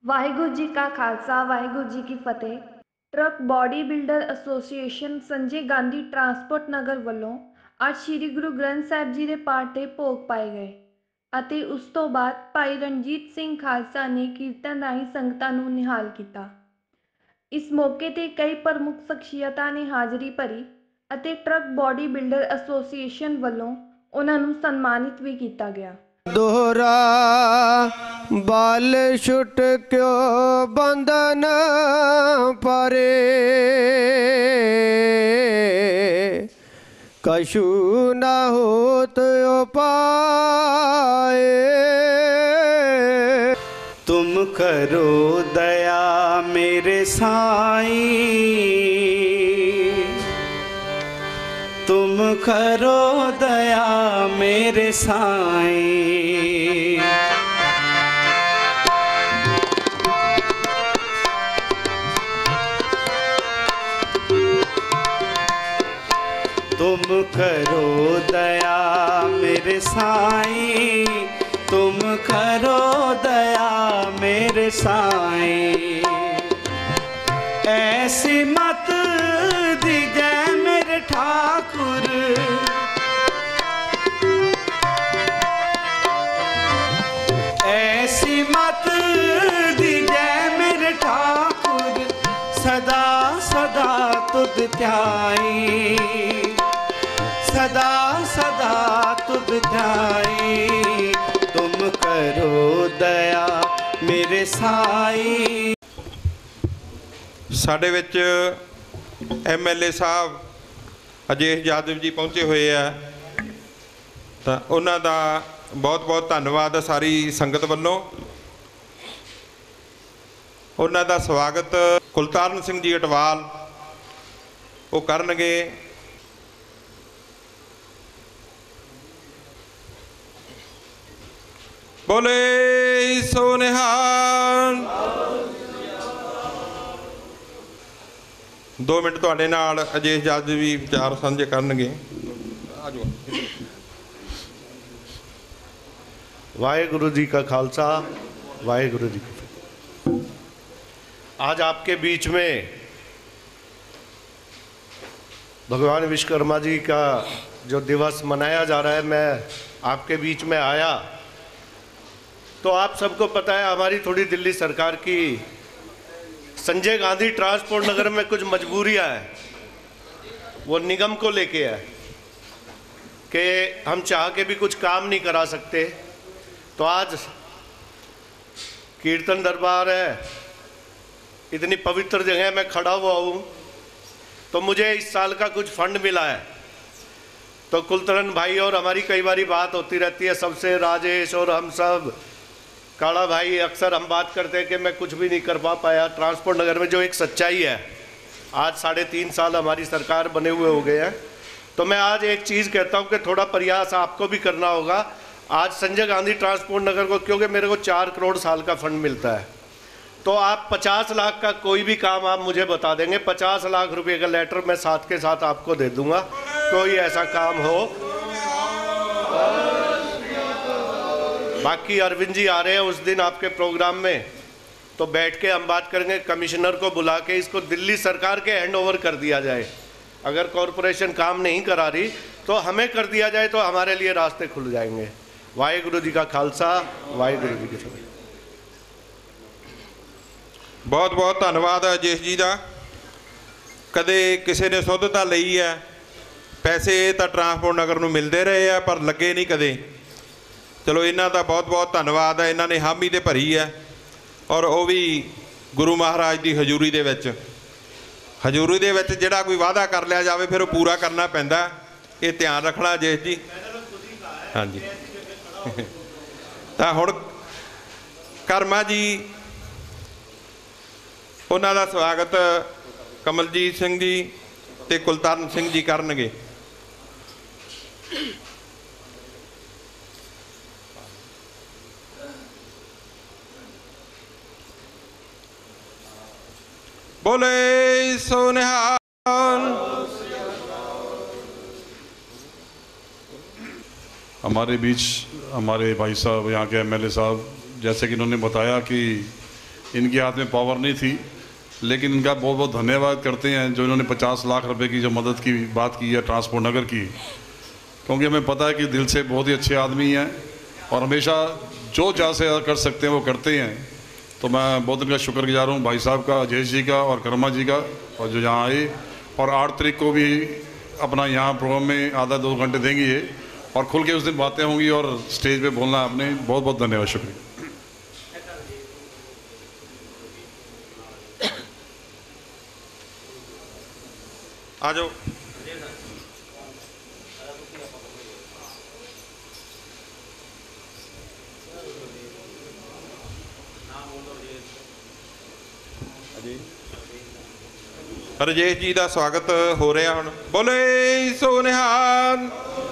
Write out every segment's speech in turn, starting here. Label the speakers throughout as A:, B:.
A: वाहिगुरु जी का खालसा वाहिगुरु जी की फतेह। Truck body builder association Sanjay Gandhi transport Nagar ਵੱਲੋਂ ਅੱਜ ਸ੍ਰੀ ਗੁਰੂ ਗ੍ਰੰਥ ਸਾਹਿਬ ਜੀ ਦੇ ਪਾਠ ਦੇ ਭੋਗ ਪਾਏ ਗਏ ਅਤੇ ਉਸ ਤੋਂ ਬਾਅਦ ਭਾਈ ਰਣਜੀਤ ਸਿੰਘ ਖਾਲਸਾ ਨੇ ਕੀਰਤਨ ਰਾਹੀਂ ਸੰਗਤਾਂ ਨੂੰ ਨਿਹਾਲ ਕੀਤਾ। ਇਸ ਮੌਕੇ ਤੇ ਕਈ ਪ੍ਰਮੁੱਖ ਸ਼ਖਸੀਅਤਾਂ ਨੇ ਹਾਜ਼ਰੀ ਭਰੀ ਅਤੇ ਟਰੱਕ ਬॉडी ਬਿਲਡਰ ਐਸੋਸੀਏਸ਼ਨ ਵੱਲੋਂ ਉਹਨਾਂ ਨੂੰ ਸਨਮਾਨਿਤ ਵੀ ਕੀਤਾ ਗਿਆ।
B: दोहरा बाल छुट क्यों बंधन परे, कछु न होत उपाय।
C: तुम करो दया मेरे साईं, तुम करो दया मेरे साईं। तुम करो दया मेरे साईं, तुम करो दया मेरे साईं। ऐसी मत दीजै मेरे ठाकुर, ऐसी मत दीजै मेरे ठाकुर, सदा सदा तुध ध्याई, सदा सदा तुध ध्याई। तुम करो दया मेरे साईं।
D: ਸਾਡੇ ਵਿੱਚ MLA ਸਾਹਿਬ ਅਜੇਸ਼ ਯਾਦਵ ਜੀ ਪਹੁੰਚੇ ਹੋਏ ਆ, ਤਾਂ ਉਹਨਾਂ ਦਾ ਬਹੁਤ ਬਹੁਤ ਧੰਨਵਾਦ ਸਾਰੀ ਸੰਗਤ ਵੱਲੋਂ। ਉਹਨਾਂ ਦਾ ਸਵਾਗਤ ਕੁਲਤਾਰਨ ਸਿੰਘ ਜੀ ਅਟਵਾਲ ਉਹ ਕਰਨਗੇ। बोले सो निहाल। 2 मिनट ਤੁਹਾਡੇ ਨਾਲ ਅਜੇਸ਼ ਜੱਜ ਵੀ ਵਿਚਾਰ ਸਾਂਝੇ ਕਰਨਗੇ।
E: वाहेगुरु जी का खालसा वाहेगुरु जी की फतेह। आज आपके बीच में भगवान विश्वकर्मा जी का जो दिवस मनाया जा रहा है, मैं आपके बीच में आया तो आप सबको पता है हमारी थोड़ी दिल्ली सरकार की संजय गांधी ट्रांसपोर्ट नगर में कुछ मजबूरियां हैं, वो निगम को लेके है कि हम चाह के भी कुछ काम नहीं करा सकते। तो आज कीर्तन दरबार है, इतनी पवित्र जगह में खड़ा हुआ हूँ, तो मुझे इस साल का कुछ फंड मिला है। तो कुलतरन भाई और हमारी कई बारी बात होती रहती है सबसे, राजेश और हम सब, काला भाई, अक्सर हम बात करते हैं कि मैं कुछ भी नहीं कर पाया ट्रांसपोर्ट नगर में, जो एक सच्चाई है। आज 3.5 साल हमारी सरकार बने हुए हो गए हैं, तो मैं आज एक चीज़ कहता हूँ कि थोड़ा प्रयास आपको भी करना होगा। आज संजय गांधी ट्रांसपोर्ट नगर को, क्योंकि मेरे को 4 करोड़ साल का फंड मिलता है, तो आप 50 लाख का कोई भी काम आप मुझे बता देंगे, 50 लाख रुपए का लेटर मैं साथ के साथ आपको दे दूंगा। कोई ऐसा काम हो। बाकी अरविंद जी आ रहे हैं उस दिन आपके प्रोग्राम में, तो बैठ के हम बात करेंगे। कमिश्नर को बुला के इसको दिल्ली सरकार के हैंड ओवर कर दिया जाए। अगर कॉरपोरेशन काम नहीं करा रही तो हमें कर दिया जाए, तो हमारे लिए रास्ते खुल जाएंगे। वाहेगुरु जी का खालसा वाहेगुरु जी की फतेह।
D: बहुत बहुत धन्यवाद है अजेश जी का। कदे किसी ने सुधता लई है, पैसे तो ट्रांसपोर्ट नगर नूं मिलते रहे हैं पर लगे नहीं कदे। चलो इन्हां दा बहुत बहुत धन्यवाद है, इन्हां ने हामी ते भरी है, और वो भी गुरु महाराज की हजूरी दे विच। हजूरी दे विच जिहड़ा कोई वादा कर लिया जाए फिर वो पूरा करना पैंदा, ये ध्यान रखना अजेश जी। हाँ जी। तो हुण करमा जी उन्हां दा स्वागत कमलजीत सिंह जी ते कुलतारण सिंह जी करनगे। बोले सो निहाल।
F: हमारे बीच हमारे भाई साहब यहाँ के MLA साहब, जैसे कि इन्होंने बताया कि इनके हाथ में पावर नहीं थी, लेकिन इनका बहुत बहुत धन्यवाद करते हैं जो इन्होंने 50 लाख रुपए की जो मदद की बात की है ट्रांसपोर्ट नगर की, क्योंकि हमें पता है कि दिल से बहुत ही अच्छे आदमी हैं और हमेशा जो जहाँ से कर सकते हैं वो करते हैं। तो मैं बहुत इनका शुक्रगुजार हूँ, भाई साहब का, अजय जी का और कर्मा जी का, और जो यहाँ आए। और 8 तारीख को भी अपना यहाँ प्रोग्राम में आधा 2 घंटे देंगे ये, और खुल के उस दिन बातें होंगी और स्टेज पे बोलना आपने। बहुत बहुत धन्यवाद, शुक्रिया।
D: आ जाओ। ਰਜੇਸ਼ ਜੀ ਦਾ ਸਵਾਗਤ ਹੋ ਰਿਹਾ ਹੁਣ। ਬੋਲੇ ਸੋ ਨਿਹਾਲ।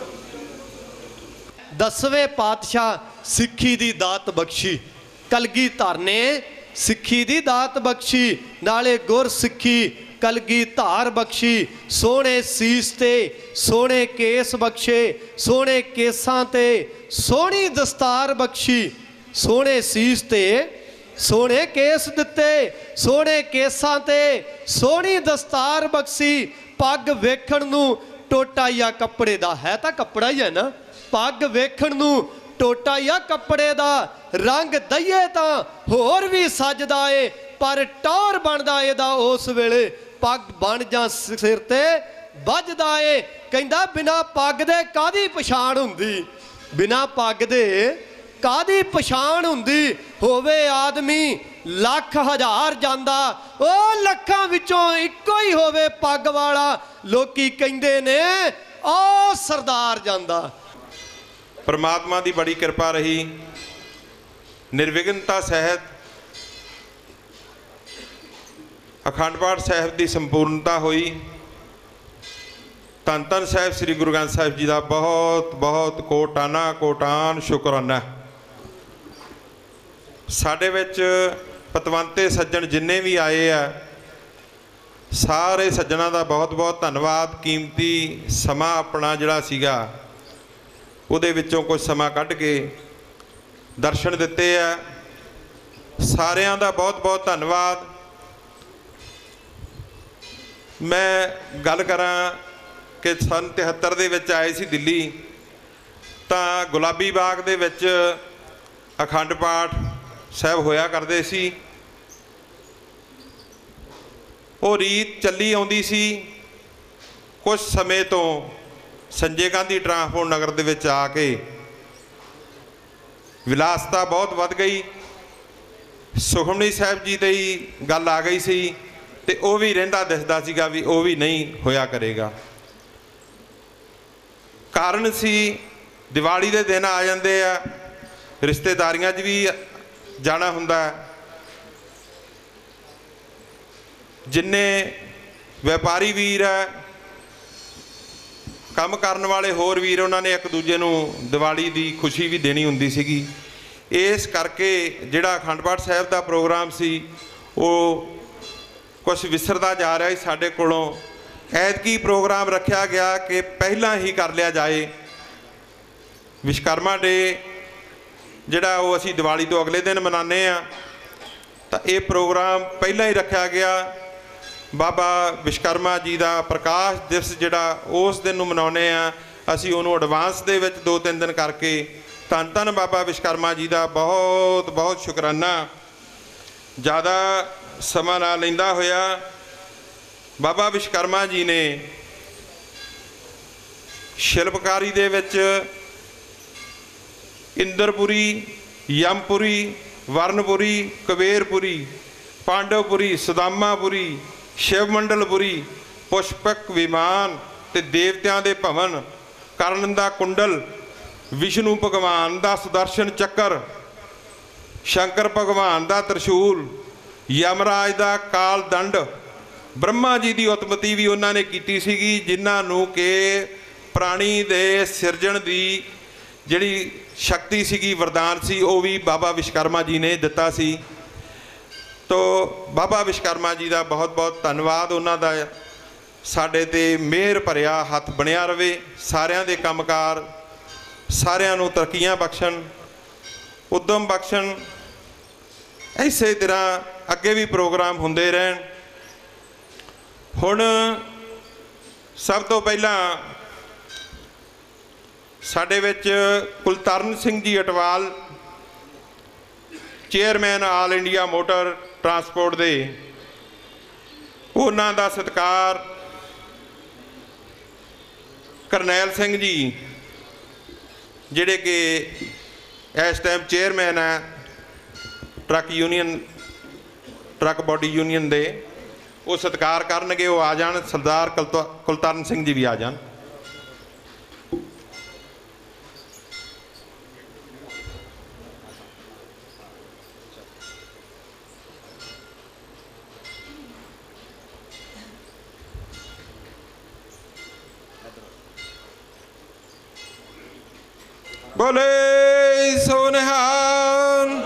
B: 10ਵੇਂ ਪਾਤਸ਼ਾਹ ਸਿੱਖੀ ਦੀ ਦਾਤ ਬਖਸ਼ੀ, ਕਲਗੀਧਰ ਨੇ ਸਿੱਖੀ ਦੀ ਦਾਤ ਬਖਸ਼ੀ, ਨਾਲੇ ਗੁਰ ਸਿੱਖੀ ਕਲਗੀ ਧਾਰ ਬਖਸ਼ੀ। ਸੋਹਣੇ ਸੀਸ ਤੇ ਸੋਹਣੇ ਕੇਸ ਬਖਸ਼ੇ, ਸੋਹਣੇ ਕੇਸਾਂ ਤੇ ਸੋਹਣੀ ਦਸਤਾਰ ਬਖਸ਼ੀ। ਸੋਹਣੇ ਸੀਸ ਤੇ ਸੋਹਣੇ ਕੇਸ ਦਿੱਤੇ, ਸੋਹਣੇ ਕੇਸਾਂ ਤੇ ਸੋਹਣੀ ਦਸਤਾਰ ਬਖਸ਼ੀ। ਪੱਗ ਵੇਖਣ ਨੂੰ ਟੋਟਾ ਹੀ ਆ ਕੱਪੜੇ ਦਾ, ਹੈ ਤਾਂ ਕੱਪੜਾ ਹੀ ਹੈ ਨਾ। ਪੱਗ ਵੇਖਣ ਨੂੰ ਟੋਟਾ ਹੀ ਆ ਕੱਪੜੇ ਦਾ, ਰੰਗ ਦਈਏ ਤਾਂ ਹੋਰ ਵੀ ਸੱਜਦਾ ਏ, ਪਰ ਟੌਰ ਬਣਦਾ ਇਹਦਾ ਉਸ ਵੇਲੇ ਪੱਗ ਬਣ ਜਾਂ ਸਿਰ ਤੇ ਵੱਜਦਾ ਏ। ਕਹਿੰਦਾ ਬਿਨਾ ਪੱਗ ਦੇ ਕਾਹਦੀ ਪਛਾਣ ਹੁੰਦੀ, ਬਿਨਾ ਪੱਗ ਦੇ ਕਾਹਦੀ ਪਛਾਣ ਹੁੰਦੀ। ਹੋਵੇ ਆਦਮੀ ਲੱਖ ਹਜ਼ਾਰ ਜਾਂਦਾ, ਉਹ ਲੱਖਾਂ ਵਿੱਚੋਂ ਇੱਕੋ ਹੀ ਹੋਵੇ ਪੱਗ ਵਾਲਾ, ਲੋਕੀ ਕਹਿੰਦੇ ਨੇ ਉਹ ਸਰਦਾਰ ਜਾਂਦਾ।
D: परमात्मा की बड़ी कृपा रही, निर्विघ्नता सहित अखंड पाठ साहिब की संपूर्णता हुई। धन धन साहिब श्री गुरु ग्रंथ साहिब जी का बहुत बहुत कोटाना कोटान शुकराना। साडे विच पतवंते सज्जन जिन्ने भी आए आ, सारे सज्जनों का बहुत बहुत धन्यवाद। कीमती समा अपना जिहड़ा सीगा ਉਹਦੇ ਵਿੱਚੋਂ ਕੁਝ ਸਮਾਂ ਕੱਢ ਕੇ ਦਰਸ਼ਨ ਦਿੱਤੇ ਆ, ਸਾਰਿਆਂ ਦਾ ਬਹੁਤ ਬਹੁਤ ਧੰਨਵਾਦ। ਮੈਂ ਗੱਲ ਕਰਾਂ ਕਿ ਸੰਨ 73 ਦੇ ਵਿੱਚ ਆਏ ਸੀ ਦਿੱਲੀ, ਤਾਂ ਗੁਲਾਬੀ ਬਾਗ ਦੇ ਵਿੱਚ ਅਖੰਡ ਪਾਠ ਸਾਹਿਬ ਹੋਇਆ ਕਰਦੇ ਸੀ। ਉਹ ਰੀਤ ਚੱਲੀ ਆਉਂਦੀ ਸੀ। ਕੁਝ ਸਮੇਂ ਤੋਂ संजय गांधी ट्रांसपोर्ट नगर दे विच आके विलासता बहुत वध गई। सुखमनी साहब जी दी गल आ गई सी, ते वो भी रहिंदा दिसदा सीगा भी वो भी नहीं होया करेगा। कारण सी दिवाली दे दिन आ जांदे आ, रिश्तेदारियां 'च भी जाना हुंदा, जिन्ने व्यापारी वीर है, काम करने वाले होर वीर, उन्होंने एक दूजे नूं दिवाली की खुशी भी देनी हुंदी सीगी। इस करके जिहड़ा अखंड पाठ साहिब का प्रोग्राम सी वो कुछ विसरदा जा रहा है। साडे कोलों ऐतकी प्रोग्राम रखा गया कि पहला ही कर लिया जाए। विश्वकर्मा डे जिहड़ा वो असीं दिवाली तो अगले दिन मनाने आ, तो ये प्रोग्राम पहला ही रखा गया। बाबा विश्वकर्मा जी का प्रकाश दिवस जिहड़ा उस दिन नूं मनाउने आ, असीं उहनूं एडवांस दे विच 2-3 दिन करके धन धन बाबा विश्वकर्मा जी का बहुत बहुत शुकराना। ज़्यादा समा ना लैंदा होया बाबा विश्वकर्मा जी ने शिल्पकारी दे विच इंद्रपुरी, यमपुरी, वरनपुरी, कुबेरपुरी, पांडवपुरी, सुदामापुरी, शिव मंडलपुरी, पुष्पक विमान ते देवतियां दे भवन, कर्ण दा कुंडल, विष्णु भगवान दा सुदर्शन चक्कर, शंकर भगवान दा त्रिशूल, यमराज दा काल दंड, ब्रह्मा जी की उत्पत्ति भी उन्होंने की सीगी, जिन्हों के प्राणी दे सिरजण की जिहड़ी शक्ति सीगी, वरदान सी, वो भी बाबा विश्वकर्मा जी ने दिता सी। तो बाबा विश्वकर्मा जी का बहुत बहुत धन्यवाद। उन्होंने साडे ते मेहर भरिया हथ बनिया रहे, सारियां दे कामकार सारियां नूं तरक्कीयां बख्शण, उद्यम बख्शण। ਇਸੇ ਤਰ੍ਹਾਂ ਅੱਗੇ ਵੀ ਪ੍ਰੋਗਰਾਮ ਹੁੰਦੇ ਰਹਿਣ। ਹੁਣ ਸਭ ਤੋਂ ਪਹਿਲਾਂ ਸਾਡੇ ਵਿੱਚ Kultaran Singh ji Atwal, chairman all India motor transport ਦੇ, ਉਹਨਾਂ ਦਾ ਸਤਿਕਾਰ ਕਰਨੈਲ ਸਿੰਘ ਜੀ ਜਿਹੜੇ ਕਿ ਇਸ ਟਾਈਮ ਚੇਅਰਮੈਨ ਹੈ ਟਰੱਕ ਬੋਡੀ ਯੂਨੀਅਨ ਦੇ, ਉਹ ਸਤਿਕਾਰ ਕਰਨਗੇ। ਉਹ ਆ ਜਾਣ। ਸਰਦਾਰ ਕੁਲਤਰਨ ਸਿੰਘ ਜੀ ਵੀ ਆ ਜਾਣ। ਬੋਲੇ ਸੋ ਨਿਹਾਲ।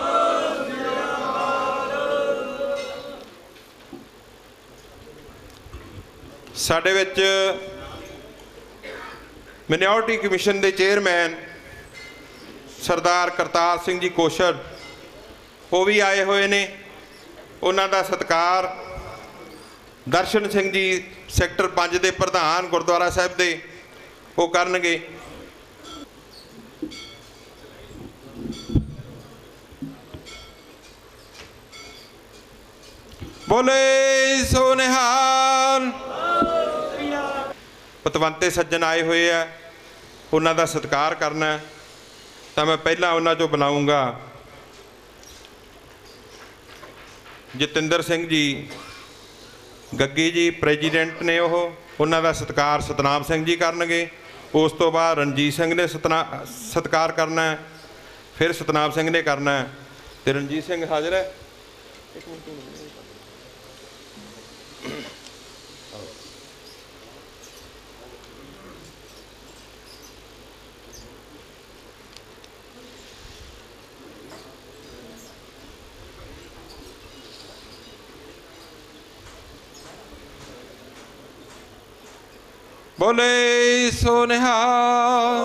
D: ਸਾਡੇ ਵਿੱਚ ਮਿਨੋਰਟੀ ਕਮਿਸ਼ਨ ਦੇ ਚੇਅਰਮੈਨ ਸਰਦਾਰ ਕਰਤਾਰ ਸਿੰਘ ਜੀ ਕੋਸ਼ਰ, ਉਹ ਵੀ ਆਏ ਹੋਏ ਨੇ। ਉਹਨਾਂ ਦਾ ਸਤਿਕਾਰ ਦਰਸ਼ਨ ਸਿੰਘ ਜੀ ਸੈਕਟਰ 5 ਦੇ ਪ੍ਰਧਾਨ ਗੁਰਦੁਆਰਾ ਸਾਹਿਬ ਦੇ, ਉਹ ਕਰਨਗੇ। ਬੋਲੇ ਸੋ ਨਿਹਾਲ। ਪਤਵੰਤੇ ਸੱਜਣ ਆਏ ਹੋਏ ਆ, ਉਹਨਾਂ ਦਾ ਸਤਿਕਾਰ ਕਰਨਾ। ਤਾਂ ਮੈਂ ਪਹਿਲਾਂ ਉਹਨਾਂ 'ਚੋਂ ਬੁਲਾਊਂਗਾ ਜਤਿੰਦਰ ਸਿੰਘ ਜੀ ਗੱਗੀ ਜੀ, ਪ੍ਰੈਜ਼ੀਡੈਂਟ ਨੇ ਉਹ, ਉਹਨਾਂ ਦਾ ਸਤਿਕਾਰ ਸਤਨਾਮ ਸਿੰਘ ਜੀ ਕਰਨਗੇ। ਉਸ ਤੋਂ ਬਾਅਦ ਰਣਜੀਤ ਸਿੰਘ ਨੇ ਸਤਿਕਾਰ ਕਰਨਾ, ਫਿਰ ਸਤਨਾਮ ਸਿੰਘ ਨੇ ਕਰਨਾ। ਤੇ ਰਣਜੀਤ ਸਿੰਘ ਹਾਜ਼ਰ ਹੈ? ਇੱਕ ਮਿੰਟ। ਬੋਲੇ ਸੋ ਨਿਹਾਲ।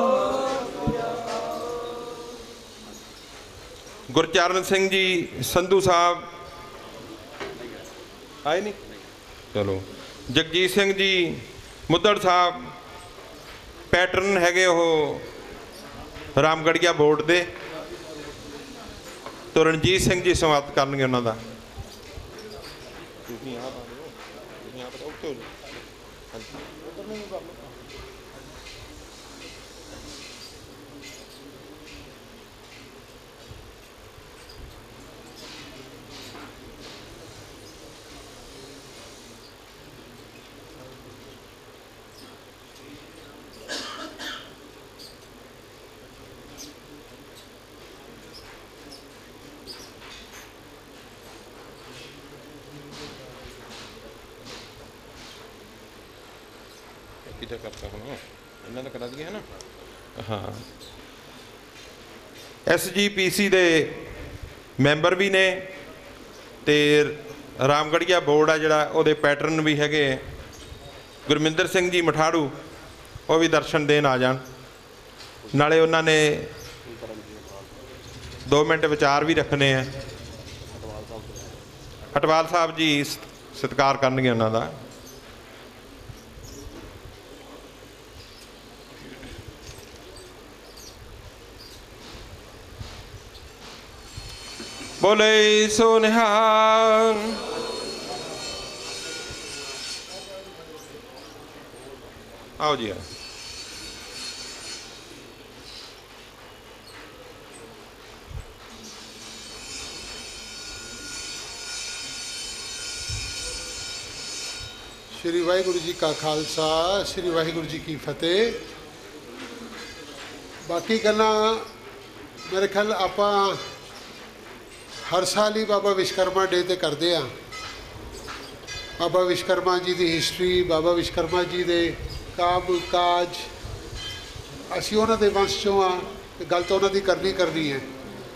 D: ਗੁਰਚਰਨ ਸਿੰਘ ਜੀ ਸੰਧੂ ਸਾਹਿਬ ਆਏ ਨਹੀਂ? ਚਲੋ। ਜਗਜੀਤ ਸਿੰਘ ਜੀ ਮੁੱਦੜ ਸਾਹਿਬ, ਪੈਟਰਨ ਹੈਗੇ ਉਹ ਰਾਮਗੜੀਆ ਬੋਰਡ ਦੇ। ਤੋ ਰਣਜੀਤ ਸਿੰਘ ਜੀ ਸਮਾਪਤ ਕਰਨਗੇ ਉਹਨਾਂ ਦਾ। ਕਿਤੇ ਕਰਤਾ ਹੁਣ ਇਹਨਾਂ ਦਾ ਕਰਾ ਦਈਏ ਹੈ ਨਾ। ਹਾਂ, SGPC ਦੇ ਮੈਂਬਰ ਵੀ ਨੇ ਤੇ ਰਾਮਗੜੀਆ ਬੋਰਡ ਆ ਜਿਹੜਾ, ਉਹਦੇ ਪੈਟਰਨ ਵੀ ਹੈਗੇ। ਗੁਰਮਿੰਦਰ ਸਿੰਘ ਜੀ ਮਠਾੜੂ, ਉਹ ਵੀ ਦਰਸ਼ਨ ਦੇਣ ਆ ਜਾਣ। ਨਾਲੇ ਉਹਨਾਂ ਨੇ 2 ਮਿੰਟ ਵਿਚਾਰ ਵੀ ਰੱਖਣੇ ਆ। ਅਟਵਾਲ ਸਾਹਿਬ ਜੀ ਸਤਿਕਾਰ ਕਰਨਗੇ ਉਹਨਾਂ ਦਾ। ਬੋਲੇ ਸੋ ਨਿਹਾਲ। ਆਓ ਜੀ।
G: श्री वाहिगुरु जी का खालसा, श्री वाहिगुरु जी की फतेह। बाकी गल्लां मेरे ख्याल आपां हर साल ही बाबा विश्वकर्मा डे ते करते हैं। बाबा विश्वकर्मा जी की हिस्टरी, बाबा विश्वकर्मा जी के काम काज, असी उन्हां दे वंश चों हाँ, गल तो उन्हां दी करनी है।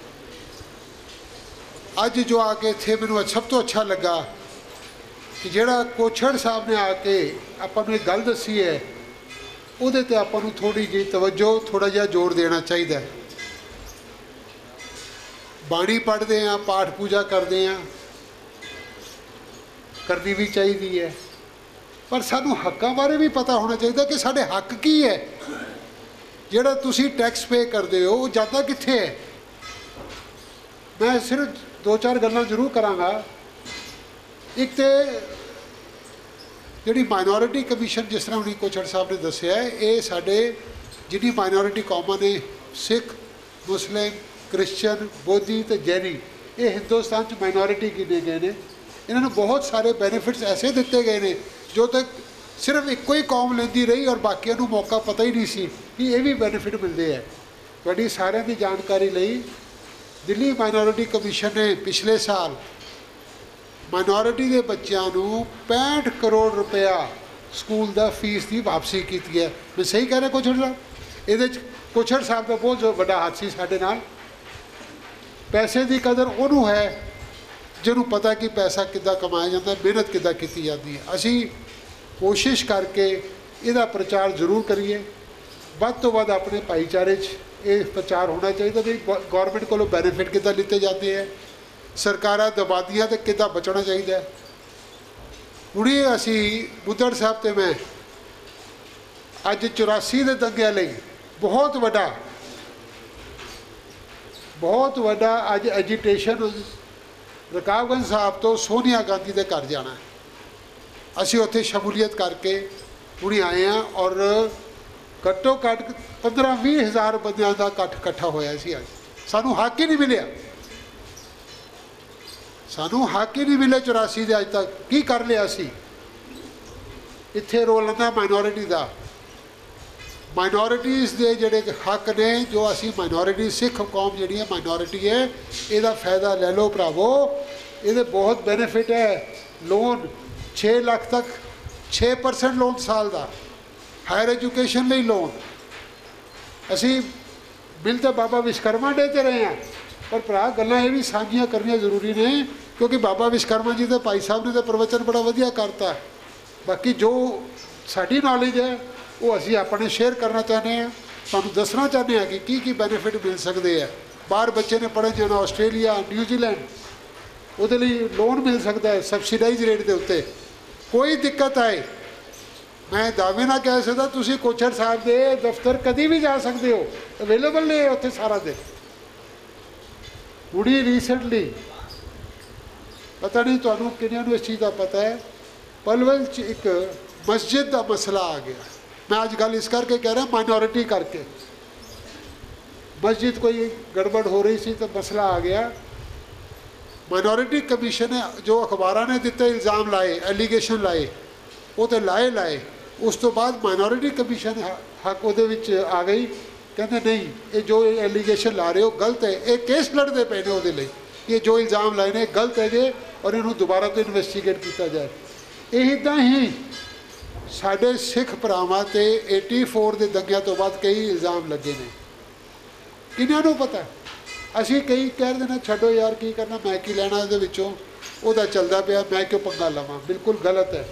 G: अज जो आके इत्थे मैनूं सब तो अच्छा लगा कि जिहड़ा कोछड़ साहब ने आके आपां नूं एक गल दसी है, उहदे ते आपां नूं थोड़ी जी तवज्जो, थोड़ा जिहा जोर देना चाहिए। ਬਾਣੀ ਪੜ੍ਹਦੇ ਹਾਂ, ਪਾਠ ਪੂਜਾ ਕਰਦੇ ਹਾਂ, ਕਰਨੀ ਵੀ ਚਾਹੀਦੀ ਹੈ, ਪਰ ਸਾਨੂੰ ਹੱਕਾਂ ਬਾਰੇ ਵੀ ਪਤਾ ਹੋਣਾ ਚਾਹੀਦਾ ਕਿ ਸਾਡੇ ਹੱਕ ਕੀ ਹੈ। ਜਿਹੜਾ ਤੁਸੀਂ ਟੈਕਸ ਪੇ ਕਰਦੇ ਹੋ ਉਹ ਜਾਂਦਾ ਕਿੱਥੇ ਹੈ। ਮੈਂ ਸਿਰਫ 2-4 ਗੱਲਾਂ ਜ਼ਰੂਰ ਕਰਾਂਗਾ। ਇੱਕ ਤੇ ਜਿਹੜੀ ਮਾਈਨੋਰਿਟੀ ਕਮਿਸ਼ਨ, ਜਿਸ ਤਰ੍ਹਾਂ ਹੁਣੀ ਕੋਛੜ ਸਾਹਿਬ ਨੇ ਦੱਸਿਆ, ਇਹ ਸਾਡੇ ਜਿਹੜੀ ਮਾਈਨੋਰਿਟੀ ਕੌਮਾਂ ਨੇ, ਸਿੱਖ, ਮੁਸਲਿਮ, ਕ੍ਰਿਸਚਨ, ਬੋਧੀ ਅਤੇ ਜੈਨੀ, ਇਹ ਹਿੰਦੁਸਤਾਨ 'ਚ ਮਾਈਨੋਰਿਟੀ ਗਿਣੇ ਗਏ ਨੇ। ਇਹਨਾਂ ਨੂੰ ਬਹੁਤ ਸਾਰੇ ਬੈਨੀਫਿਟਸ ਐਸੇ ਦਿੱਤੇ ਗਏ ਨੇ ਜੋ ਤੱਕ ਸਿਰਫ ਇੱਕੋ ਹੀ ਕੌਮ ਲੈਂਦੀ ਰਹੀ ਔਰ ਬਾਕੀਆਂ ਨੂੰ ਮੌਕਾ ਪਤਾ ਹੀ ਨਹੀਂ ਸੀ ਕਿ ਇਹ ਵੀ ਬੈਨੀਫਿਟ ਮਿਲਦੇ ਹੈ। ਤੁਹਾਡੀ ਸਾਰਿਆਂ ਦੀ ਜਾਣਕਾਰੀ ਲਈ ਦਿੱਲੀ ਮਾਈਨੋਰਿਟੀ ਕਮਿਸ਼ਨ ਨੇ ਪਿਛਲੇ ਸਾਲ ਮਾਈਨੋਰਿਟੀ ਦੇ ਬੱਚਿਆਂ ਨੂੰ 65 ਕਰੋੜ ਰੁਪਇਆ ਸਕੂਲ ਦਾ ਫੀਸ ਦੀ ਵਾਪਸੀ ਕੀਤੀ ਹੈ। ਮੈਂ ਸਹੀ ਕਹਿ ਰਿਹਾ ਕੋਛੜ ਸਾਹਿਬ? ਇਹਦੇ 'ਚ ਕੋਛੜ ਸਾਹਿਬ ਦਾ ਬਹੁਤ ਵੱਡਾ ਹੱਥ ਸੀ ਸਾਡੇ ਨਾਲ। ਪੈਸੇ ਦੀ ਕਦਰ ਉਹਨੂੰ ਹੈ ਜਿਹਨੂੰ ਪਤਾ ਕਿ ਪੈਸਾ ਕਿੱਦਾਂ ਕਮਾਇਆ ਜਾਂਦਾ, ਮਿਹਨਤ ਕਿੱਦਾਂ ਕੀਤੀ ਜਾਂਦੀ ਹੈ। ਅਸੀਂ ਕੋਸ਼ਿਸ਼ ਕਰਕੇ ਇਹਦਾ ਪ੍ਰਚਾਰ ਜ਼ਰੂਰ ਕਰੀਏ। ਵੱਧ ਤੋਂ ਵੱਧ ਆਪਣੇ ਭਾਈਚਾਰੇ 'ਚ ਇਹ ਪ੍ਰਚਾਰ ਹੋਣਾ ਚਾਹੀਦਾ ਵੀ ਗੌਰਮੈਂਟ ਕੋਲੋਂ ਬੈਨੀਫਿਟ ਕਿੱਦਾਂ ਲਿੱਤੇ ਜਾਂਦੇ ਹੈ, ਸਰਕਾਰਾਂ ਦਬਾਦੀਆਂ ਤੇ ਕਿੱਦਾਂ ਬਚਣਾ ਚਾਹੀਦਾ। ਹੁਣੇ ਅਸੀਂ ਬੁੱਧੜ ਸਾਹਿਬ ਤੇ ਮੈਂ ਅੱਜ 84 ਦੇ ਦੰਗਿਆਂ ਲਈ ਬਹੁਤ ਵੱਡਾ ਅੱਜ ਐਜੀਟੇਸ਼ਨ ਰਕਾਬਗੰਜ ਸਾਹਿਬ ਤੋਂ ਸੋਨੀਆ ਗਾਂਧੀ ਦੇ ਘਰ ਜਾਣਾ। ਅਸੀਂ ਉੱਥੇ ਸ਼ਮੂਲੀਅਤ ਕਰਕੇ ਹੁਣੇ ਆਏ ਹਾਂ ਔਰ ਘੱਟੋ ਘੱਟ 15-20 ਹਜ਼ਾਰ ਬੰਦਿਆਂ ਦਾ ਇਕੱਠਾ ਹੋਇਆ ਸੀ। ਅੱਜ ਸਾਨੂੰ ਹੱਕ ਹੀ ਨਹੀਂ ਮਿਲਿਆ, ਸਾਨੂੰ ਹੱਕ ਹੀ ਨਹੀਂ ਮਿਲੇ 84 ਦੇ। ਅੱਜ ਤੱਕ ਕੀ ਕਰ ਲਿਆ ਸੀ? ਇੱਥੇ ਰੋਲ ਲੈਂਦਾ ਮਾਈਨੋਰਿਟੀ ਦਾ। ਮਾਈਨੋਰਿਟੀਜ਼ ਦੇ ਜਿਹੜੇ ਹੱਕ ਨੇ, ਜੋ ਅਸੀਂ ਮਾਈਨੋਰਿਟੀ, ਸਿੱਖ ਕੌਮ ਜਿਹੜੀ ਹੈ ਮਾਈਨੋਰਿਟੀ ਹੈ, ਇਹਦਾ ਫਾਇਦਾ ਲੈ ਲਓ ਭਰਾਵੋ। ਇਹਦੇ ਬਹੁਤ ਬੈਨੀਫਿਟ ਹੈ। ਲੋਨ 6 ਲੱਖ ਤੱਕ 6% ਲੋਨ ਸਾਲ ਦਾ, ਹਾਇਰ ਐਜੂਕੇਸ਼ਨ ਲਈ ਲੋਨ। ਅਸੀਂ ਬਿੱਲ ਤਾਂ ਬਾਬਾ ਵਿਸ਼ਕਰਮਾ ਡੇ 'ਤੇ ਰਹੇ ਹਾਂ, ਪਰ ਭਰਾ ਗੱਲਾਂ ਇਹ ਵੀ ਸਾਂਝੀਆਂ ਕਰਨੀਆਂ ਜ਼ਰੂਰੀ ਨੇ, ਕਿਉਂਕਿ ਬਾਬਾ ਵਿਸ਼ਕਰਮਾ ਜੀ ਦੇ ਭਾਈ ਸਾਹਿਬ ਨੇ ਤਾਂ ਪ੍ਰਵਚਨ ਬੜਾ ਵਧੀਆ ਕਰਤਾ। ਬਾਕੀ ਜੋ ਸਾਡੀ ਨੌਲੇਜ ਹੈ ਉਹ ਅਸੀਂ ਆਪਣੇ ਸ਼ੇਅਰ ਕਰਨਾ ਚਾਹੁੰਦੇ ਹਾਂ, ਤੁਹਾਨੂੰ ਦੱਸਣਾ ਚਾਹੁੰਦੇ ਹਾਂ ਕਿ ਕੀ ਬੈਨੀਫਿਟ ਮਿਲ ਸਕਦੇ ਆ। ਬਾਹਰ ਬੱਚੇ ਨੇ ਪੜ੍ਹਨ ਜਾਣਾ ਆਸਟ੍ਰੇਲੀਆ, ਨਿਊਜ਼ੀਲੈਂਡ, ਉਹਦੇ ਲਈ ਲੋਨ ਮਿਲ ਸਕਦਾ ਹੈ ਸਬਸਿਡਾਈਜ਼ ਰੇਟ ਦੇ ਉੱਤੇ। ਕੋਈ ਦਿੱਕਤ ਆਏ, ਮੈਂ ਦਾਅਵੇ ਨਾਲ ਕਹਿ ਸਕਦਾ, ਤੁਸੀਂ ਕੋਛੜ ਸਾਹਿਬ ਦੇ ਦਫ਼ਤਰ ਕਦੀ ਵੀ ਜਾ ਸਕਦੇ ਹੋ, ਅਵੇਲੇਬਲ ਨੇ ਉੱਥੇ ਸਾਰਾ ਦਿਨ। ਹੁਣੀ ਰੀਸੈਂਟਲੀ, ਪਤਾ ਨਹੀਂ ਤੁਹਾਨੂੰ ਕਿੰਨਿਆਂ ਨੂੰ ਇਸ ਚੀਜ਼ ਦਾ ਪਤਾ ਹੈ, ਪਲਵਲ 'ਚ ਇੱਕ ਮਸਜਿਦ ਦਾ ਮਸਲਾ ਆ ਗਿਆ। ਮੈਂ ਅੱਜ ਗੱਲ ਇਸ ਕਰਕੇ ਕਹਿ ਰਿਹਾ, ਮਾਈਨੋਰਿਟੀ ਕਰਕੇ। ਮਸਜਿਦ ਕੋਈ ਗੜਬੜ ਹੋ ਰਹੀ ਸੀ ਤਾਂ ਮਸਲਾ ਆ ਗਿਆ। ਮਾਈਨੋਰਿਟੀ ਕਮਿਸ਼ਨ ਨੇ ਜੋ ਅਖਬਾਰਾਂ ਨੇ ਦਿੱਤੇ ਇਲਜ਼ਾਮ ਲਾਏ, ਐਲੀਗੇਸ਼ਨ ਲਾਏ, ਉਹ ਤਾਂ ਲਾਏ। ਉਸ ਤੋਂ ਬਾਅਦ ਮਾਈਨੋਰਿਟੀ ਕਮਿਸ਼ਨ ਹੱਕ ਉਹਦੇ ਵਿੱਚ ਆ ਗਈ, ਕਹਿੰਦੇ ਨਹੀਂ, ਇਹ ਜੋ ਐਲੀਗੇਸ਼ਨ ਲਾ ਰਹੇ ਹੋ ਗਲਤ ਹੈ। ਇਹ ਕੇਸ ਲੜਦੇ ਪਏ ਨੇ ਉਹਦੇ ਲਈ, ਇਹ ਜੋ ਇਲਜ਼ਾਮ ਲਾਏ ਨੇ ਗਲਤ ਹੈ ਜੇ, ਔਰ ਇਹਨੂੰ ਦੁਬਾਰਾ ਤੋਂ ਇਨਵੈਸਟੀਗੇਟ ਕੀਤਾ ਜਾਏ। ਇਹ ਇੱਦਾਂ ਹੀ ਸਾਡੇ ਸਿੱਖ ਭਰਾਵਾਂ 'ਤੇ 84 ਦੇ ਦੰਗਿਆਂ ਤੋਂ ਬਾਅਦ ਕਈ ਇਲਜ਼ਾਮ ਲੱਗੇ ਨੇ। ਕਿਹਨਾਂ ਨੂੰ ਪਤਾ? ਅਸੀਂ ਕਈ ਕਹਿ ਦਿੰਦੇ ਨੇ ਛੱਡੋ ਯਾਰ, ਕੀ ਕਰਨਾ, ਮੈਂ ਕੀ ਲੈਣਾ ਇਹਦੇ ਵਿੱਚੋਂ, ਉਹਦਾ ਚੱਲਦਾ ਪਿਆ, ਮੈਂ ਕਿਉਂ ਪੰਗਾ ਲਵਾਂ। ਬਿਲਕੁਲ ਗਲਤ ਹੈ।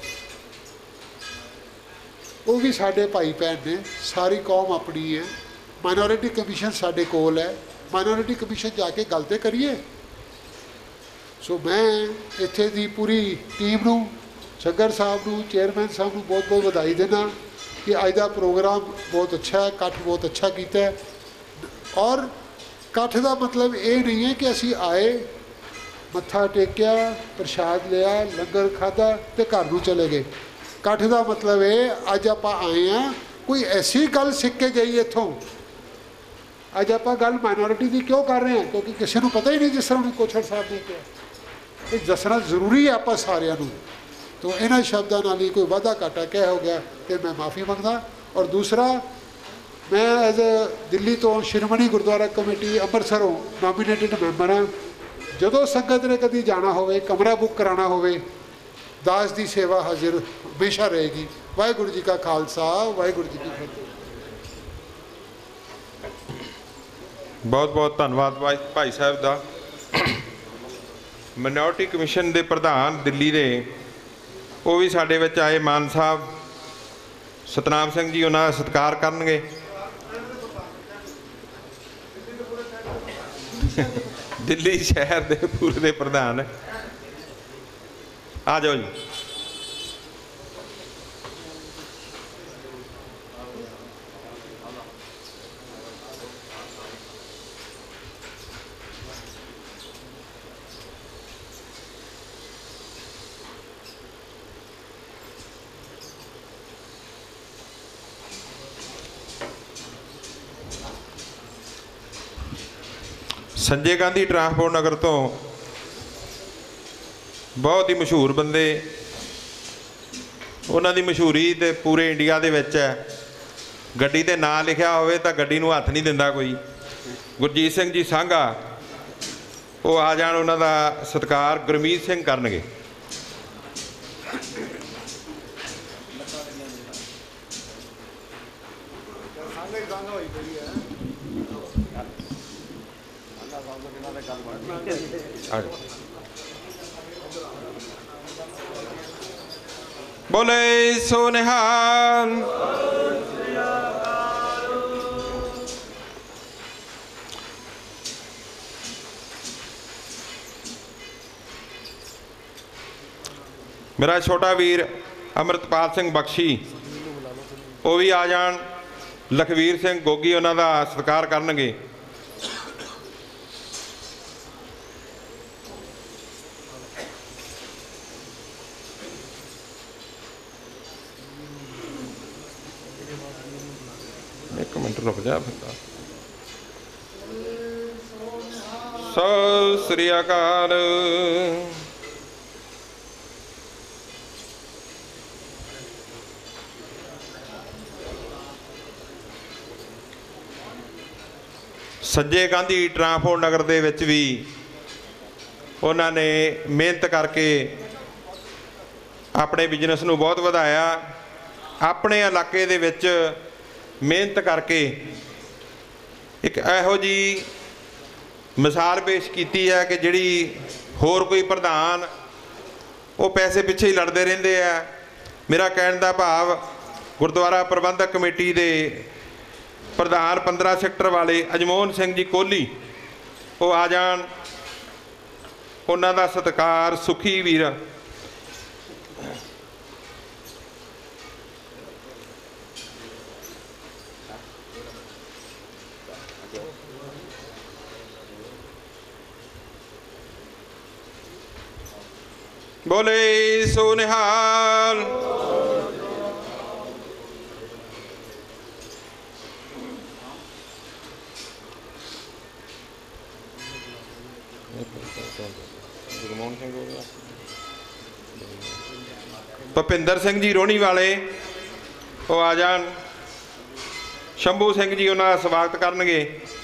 G: ਉਹ ਵੀ ਸਾਡੇ ਭਾਈ ਭੈਣ ਨੇ, ਸਾਰੀ ਕੌਮ ਆਪਣੀ ਹੈ। ਮਾਈਨੋਰਿਟੀ ਕਮਿਸ਼ਨ ਸਾਡੇ ਕੋਲ ਹੈ, ਮਾਈਨੋਰਿਟੀ ਕਮਿਸ਼ਨ ਜਾ ਕੇ ਗੱਲ ਤੇ ਕਰੀਏ। ਸੋ ਮੈਂ ਇੱਥੇ ਦੀ ਪੂਰੀ ਟੀਮ ਨੂੰ, ਛੱਗਰ ਸਾਹਿਬ ਨੂੰ, ਚੇਅਰਮੈਨ ਸਾਹਿਬ ਨੂੰ ਬਹੁਤ ਬਹੁਤ ਵਧਾਈ ਦੇਣਾ ਕਿ ਅੱਜ ਦਾ ਪ੍ਰੋਗਰਾਮ ਬਹੁਤ ਅੱਛਾ ਹੈ, ਇਕੱਠ ਬਹੁਤ ਅੱਛਾ ਕੀਤਾ ਹੈ। ਔਰ ਇਕੱਠ ਦਾ ਮਤਲਬ ਇਹ ਨਹੀਂ ਹੈ ਕਿ ਅਸੀਂ ਆਏ, ਮੱਥਾ ਟੇਕਿਆ, ਪ੍ਰਸ਼ਾਦ ਲਿਆ, ਲੰਗਰ ਖਾਧਾ ਅਤੇ ਘਰ ਨੂੰ ਚਲੇ ਗਏ। ਇਕੱਠ ਦਾ ਮਤਲਬ ਇਹ, ਅੱਜ ਆਪਾਂ ਆਏ ਹਾਂ, ਕੋਈ ਐਸੀ ਗੱਲ ਸਿੱਖ ਕੇ ਜਾਈਏ ਇੱਥੋਂ। ਅੱਜ ਆਪਾਂ ਗੱਲ ਮਾਈਨੋਰਿਟੀ ਦੀ ਕਿਉਂ ਕਰ ਰਹੇ ਹਾਂ? ਕਿਉਂਕਿ ਕਿਸੇ ਨੂੰ ਪਤਾ ਹੀ ਨਹੀਂ, ਜਿਸ ਤਰ੍ਹਾਂ ਹੁਣ ਕੋਛੜ ਸਾਹਿਬ ਨੇ ਕਿਹਾ। ਇਹ ਦੱਸਣਾ ਜ਼ਰੂਰੀ ਹੈ ਆਪਾਂ ਸਾਰਿਆਂ ਨੂੰ। ਤਾਂ ਇਹਨਾਂ ਸ਼ਬਦਾਂ ਨਾਲ ਹੀ ਕੋਈ ਵਾਧਾ ਘਾਟਾ ਕਹਿ ਹੋ ਗਿਆ ਤੇ ਮੈਂ ਮਾफ़ੀ ਮੰਗਦਾ। ਔਰ ਦੂਸਰਾ, ਮੈਂ ਐਜ਼ ਦਿੱਲੀ ਤੋਂ ਸ਼੍ਰੋਮਣੀ ਗੁਰਦੁਆਰਾ ਕਮੇਟੀ ਅੰਮ੍ਰਿਤਸਰੋਂ ਨੋਮੀਨੇਟਡ ਮੈਂਬਰ ਹਾਂ। ਜਦੋਂ ਸੰਗਤ ਨੇ ਕਦੀ ਜਾਣਾ ਹੋਵੇ, ਕਮਰਾ ਬੁੱਕ ਕਰਾਉਣਾ ਹੋਵੇ, ਦਾਸ ਦੀ ਸੇਵਾ ਹਾਜ਼ਰ ਹਮੇਸ਼ਾ ਰਹੇਗੀ। ਵਾਹਿਗੁਰੂ ਜੀ ਕਾ ਖਾਲਸਾ, ਵਾਹਿਗੁਰੂ ਜੀ ਕੀ ਫਤਿਹ।
D: ਬਹੁਤ ਬਹੁਤ ਧੰਨਵਾਦ ਭਾਈ ਸਾਹਿਬ ਦਾ। ਮਾਈਨੋਰਿਟੀ ਕਮਿਸ਼ਨ ਦੇ ਪ੍ਰਧਾਨ ਦਿੱਲੀ ਦੇ, ਉਹ ਵੀ ਸਾਡੇ ਵਿੱਚ ਆਏ, ਮਾਨ ਸਾਹਿਬ ਸਤਨਾਮ ਸਿੰਘ ਜੀ, ਉਹਨਾਂ ਦਾ ਸਤਿਕਾਰ ਕਰਨਗੇ। ਦਿੱਲੀ ਸ਼ਹਿਰ ਦੇ ਪੂਰੇ ਦੇ ਪ੍ਰਧਾਨ। ਆ ਜਾਓ ਜੀ। ਸੰਜੇ ਗਾਂਧੀ ਟਰਾਂਸਪੋਰਟ ਨਗਰ ਤੋਂ ਬਹੁਤ ਹੀ ਮਸ਼ਹੂਰ ਬੰਦੇ, ਉਹਨਾਂ ਦੀ ਮਸ਼ਹੂਰੀ ਤੇ ਪੂਰੇ ਇੰਡੀਆ ਦੇ ਵਿੱਚ ਹੈ। ਗੱਡੀ ਤੇ ਨਾਂ ਲਿਖਿਆ ਹੋਵੇ ਤਾਂ ਗੱਡੀ ਨੂੰ ਹੱਥ ਨਹੀਂ ਦਿੰਦਾ ਕੋਈ। ਗੁਰਜੀਤ ਸਿੰਘ ਜੀ ਸਾਂਘਾ ਉਹ ਆ ਜਾਣ, ਉਹਨਾਂ ਦਾ ਸਤਿਕਾਰ ਗੁਰਮੀਤ ਸਿੰਘ ਕਰਨਗੇ। बोले सो निहाल। मेरा छोटा वीर अमृतपाल सिंह बख्शी वो भी आ जान। लखवीर सिंह गोगी उन्हों का सत्कार करनगे। एक मिनट रुक जा फिर। सत श्री अकाल। संजय गांधी ट्रांसपोर्ट नगर दे विच भी उन्होंने मेहनत करके अपने बिजनेस नूं बहुत वधाया। अपने इलाके दे विच मेहनत करके एक इहो जी मिसाल पेश की है कि जिहड़ी होर कोई प्रधान वो पैसे पिछे ही लड़ते रहंदे आ। मेरा कहण दा भाव गुरुद्वारा प्रबंधक कमेटी दे प्रधान 15 सैक्टर वाले अजमोहन सिंह जी कोहली वो आ जान। उन्हां दा सत्कार सुखी वीर बोले सो निहाल। भुपिंदर सिंह जी रोहनी वाले वो आ जान। शंभू सिंह जी उन्होंने स्वागत करनगे।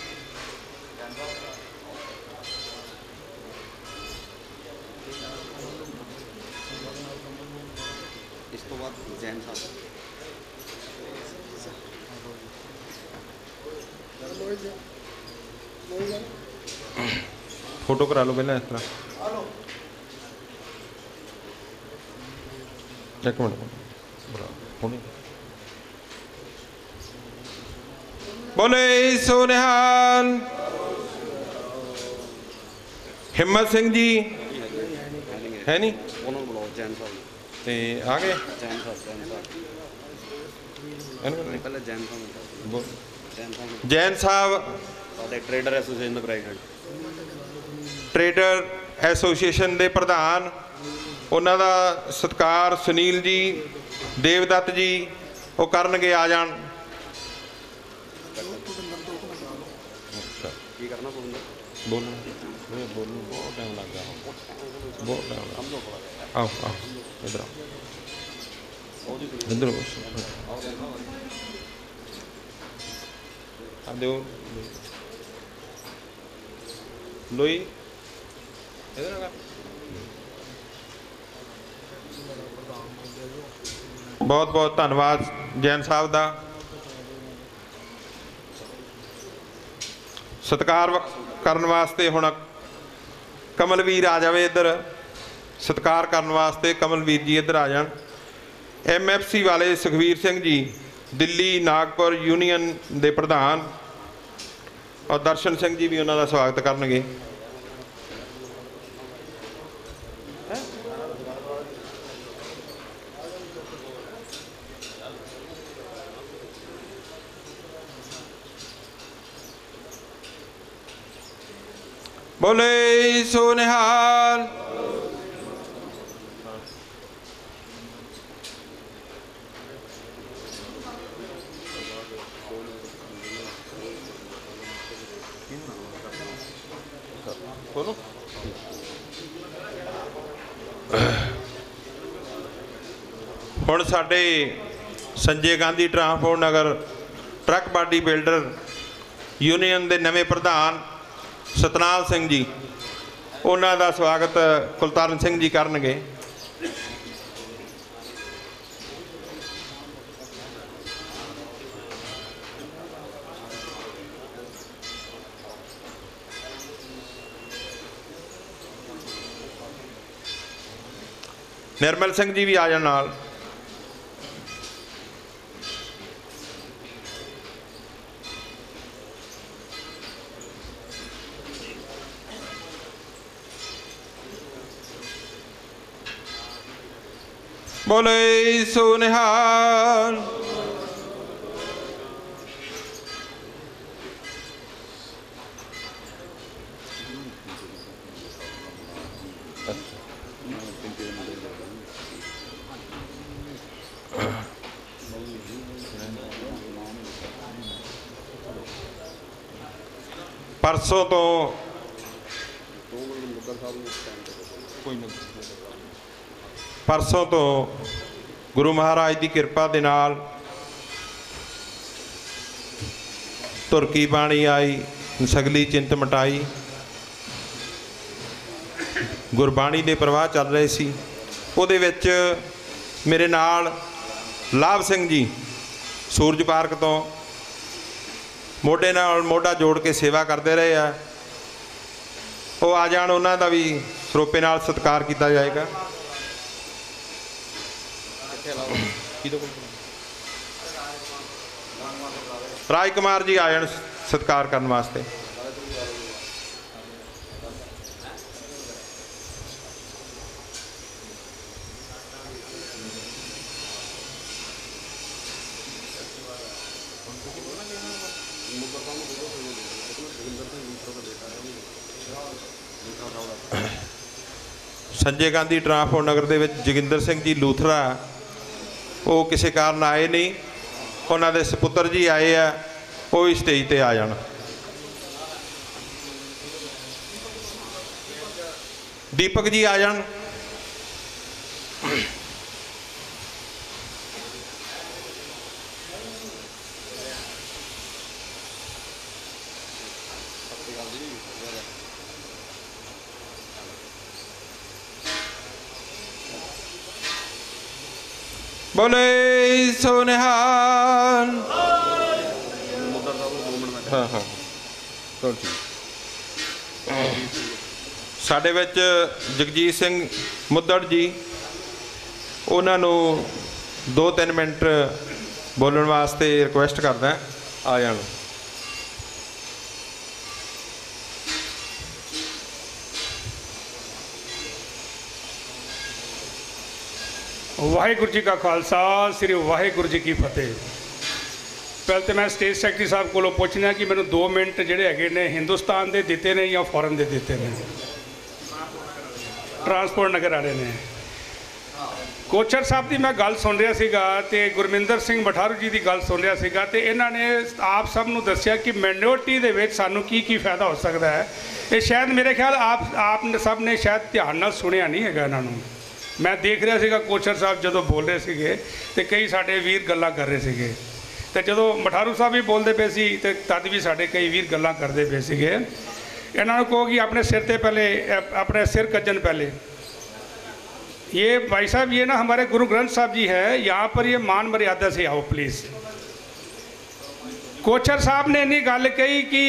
D: फोटो करा लो पहले इस तरह। एक मिनट बोले सो निहाल। हिम्मत सिंह जी है नहीं ते आ गए। जैन साहब
H: ट्रेडर एसोसीएशन का प्रेसिडेंट।
D: ट्रेडर एसोसीएशन के प्रधान उन्हों का सत्कार सुनील जी देवदत्त जी वो करनगे। आ जान। बोलना बहुत टाइम लग गया। बहुत टाइम आओ आओ इधर इधर दो लोई इधर बहुत बहुत धन्यवाद जैन साहब का। सत्कार करने वास्ते हुण कमलवीर आ जाए इधर। सत्कार करने वास्ते कमलवीर जी इधर आ जान। MFC वाले सुखवीर सिंह जी दिल्ली नागपुर यूनियन के प्रधान और दर्शन सिंह जी भी उन्हों का स्वागत करनगे। ਬੋਲੇ ਸੋ ਨਿਹਾਲ। ਹੁਣ ਸਾਡੇ Sanjay Gandhi transport Nagar truck body builder union ਦੇ ਨਵੇਂ ਪ੍ਰਧਾਨ ਸਤਨਾਮ ਸਿੰਘ ਜੀ, ਉਹਨਾਂ ਦਾ ਸਵਾਗਤ ਕੁਲਤਾਰਨ ਸਿੰਘ ਜੀ ਕਰਨਗੇ। ਨਿਰਮਲ ਸਿੰਘ ਜੀ ਵੀ ਆ ਜਾਣ ਨਾਲ। ਬੋਲੇ ਸੋ ਨਿਹਾਲ। ਪਰਸੋਂ ਤੋਂ ਗੁਰੂ ਮਹਾਰਾਜ ਦੀ ਕਿਰਪਾ ਦੇ ਨਾਲ ਤੁਰਕੀ ਬਾਣੀ ਆਈ, ਸਗਲੀ ਚਿੰਤ ਮਟਾਈ, ਗੁਰਬਾਣੀ ਦੇ ਪ੍ਰਵਾਹ ਚੱਲ ਰਹੇ ਸੀ। ਉਹਦੇ ਵਿੱਚ ਮੇਰੇ ਨਾਲ ਲਾਭ ਸਿੰਘ ਜੀ ਸੂਰਜ ਪਾਰਕ ਤੋਂ ਮੋਢੇ ਨਾਲ ਮੋਢਾ ਜੋੜ ਕੇ ਸੇਵਾ ਕਰਦੇ ਰਹੇ ਆ। ਉਹ ਆ ਜਾਣ, ਉਹਨਾਂ ਦਾ ਵੀ ਸਰੋਪੇ ਨਾਲ ਸਤਿਕਾਰ ਕੀਤਾ ਜਾਏਗਾ। ਰਾਜ ਕੁਮਾਰ ਜੀ ਆ ਜਾਣ ਸਤਿਕਾਰ ਕਰਨ ਵਾਸਤੇ। ਸੰਜੇ ਗਾਂਧੀ ਟਰਾਂਸਪੋਰਟ ਨਗਰ ਦੇ ਵਿੱਚ ਜੋਗਿੰਦਰ ਸਿੰਘ ਜੀ ਲੂਥਰਾ, ਉਹ ਕਿਸੇ ਕਾਰਨ ਆਏ ਨਹੀਂ। ਉਹਨਾਂ ਦੇ ਸਪੁੱਤਰ ਜੀ ਆਏ ਆ, ਉਹ ਵੀ ਸਟੇਜ ਤੇ ਆ ਜਾਣ। ਦੀਪਕ ਜੀ ਆ ਜਾਣ। ਬੋਲੇ ਸੋ ਨਿਹਾਲ। ਹਾਂ ਹਾਂ ਸਾਡੇ ਵਿੱਚ ਜਗਜੀਤ ਸਿੰਘ ਮੁੱਦੜ ਜੀ, ਉਹਨਾਂ ਨੂੰ 2-3 ਮਿੰਟ ਬੋਲਣ ਵਾਸਤੇ ਰਿਕੁਐਸਟ ਕਰਦਾ, ਆ ਜਾਣ।
I: ਵਾਹਿਗੁਰੂ ਜੀ ਕਾ ਖਾਲਸਾ, ਸ੍ਰੀ ਵਾਹਿਗੁਰੂ ਜੀ ਕੀ ਫਤਿਹ। ਪਹਿਲਾਂ ਤਾਂ ਮੈਂ ਸਟੇਟ ਸੈਕਟਰੀ ਸਾਹਿਬ ਕੋਲੋਂ ਪੁੱਛਣਾ ਕਿ ਮੈਨੂੰ 2 ਮਿੰਟ ਜਿਹੜੇ ਹੈਗੇ ਨੇ ਹਿੰਦੁਸਤਾਨ ਦੇ ਦਿੱਤੇ ਨੇ ਜਾਂ ਫੋਰਨ ਦੇ ਦਿੱਤੇ ਨੇ? ਟਰਾਂਸਪੋਰਟ ਨਗਰ ਵਾਲੇ ਨੇ। ਕੋਚਰ ਸਾਹਿਬ ਦੀ ਮੈਂ ਗੱਲ ਸੁਣ ਰਿਹਾ ਸੀਗਾ ਤੇ ਗੁਰਮਿੰਦਰ ਸਿੰਘ ਮਠਾਰੂ ਜੀ ਦੀ ਗੱਲ ਸੁਣ ਰਿਹਾ ਸੀਗਾ, ਤੇ ਇਹਨਾਂ ਨੇ ਆਪ ਸਭ ਨੂੰ ਦੱਸਿਆ ਕਿ ਮਾਈਨੋਰਟੀ ਦੇ ਵਿੱਚ ਸਾਨੂੰ ਕੀ ਕੀ ਫਾਇਦਾ ਹੋ ਸਕਦਾ ਹੈ। ਇਹ ਸ਼ਾਇਦ ਮੇਰੇ ਖਿਆਲ ਆਪ ਸਭ ਨੇ ਸ਼ਾਇਦ ਧਿਆਨ ਨਾਲ ਸੁਣਿਆ ਨਹੀਂ ਹੈਗਾ ਇਹਨਾਂ ਨੂੰ। ਮੈਂ ਦੇਖ ਰਿਹਾ ਸੀਗਾ ਕੋਚਰ ਸਾਹਿਬ ਜਦੋਂ ਬੋਲ ਰਹੇ ਸੀਗੇ ਤੇ ਕਈ ਸਾਡੇ ਵੀਰ ਗੱਲਾਂ ਕਰ ਰਹੇ ਸੀਗੇ, ਤੇ ਜਦੋਂ ਮਠਾਰੂ ਸਾਹਿਬ ਵੀ ਬੋਲਦੇ ਪਏ ਸੀ ਤੇ ਤਦ ਵੀ ਸਾਡੇ ਕਈ ਵੀਰ ਗੱਲਾਂ ਕਰਦੇ ਪਏ ਸੀਗੇ। ਇਹਨਾਂ ਨੂੰ ਕਹੋ ਕਿ ਆਪਣੇ ਸਿਰ ਤੇ ਪਹਿਲੇ अपने सिर कज्जन पहले। ये भाई साहब, ये ना हमारे गुरु ग्रंथ साहब जी है, यहाँ पर ये मान मर्यादा से आओ प्लीज़। कोचर साहब ने इन्नी गल कही कि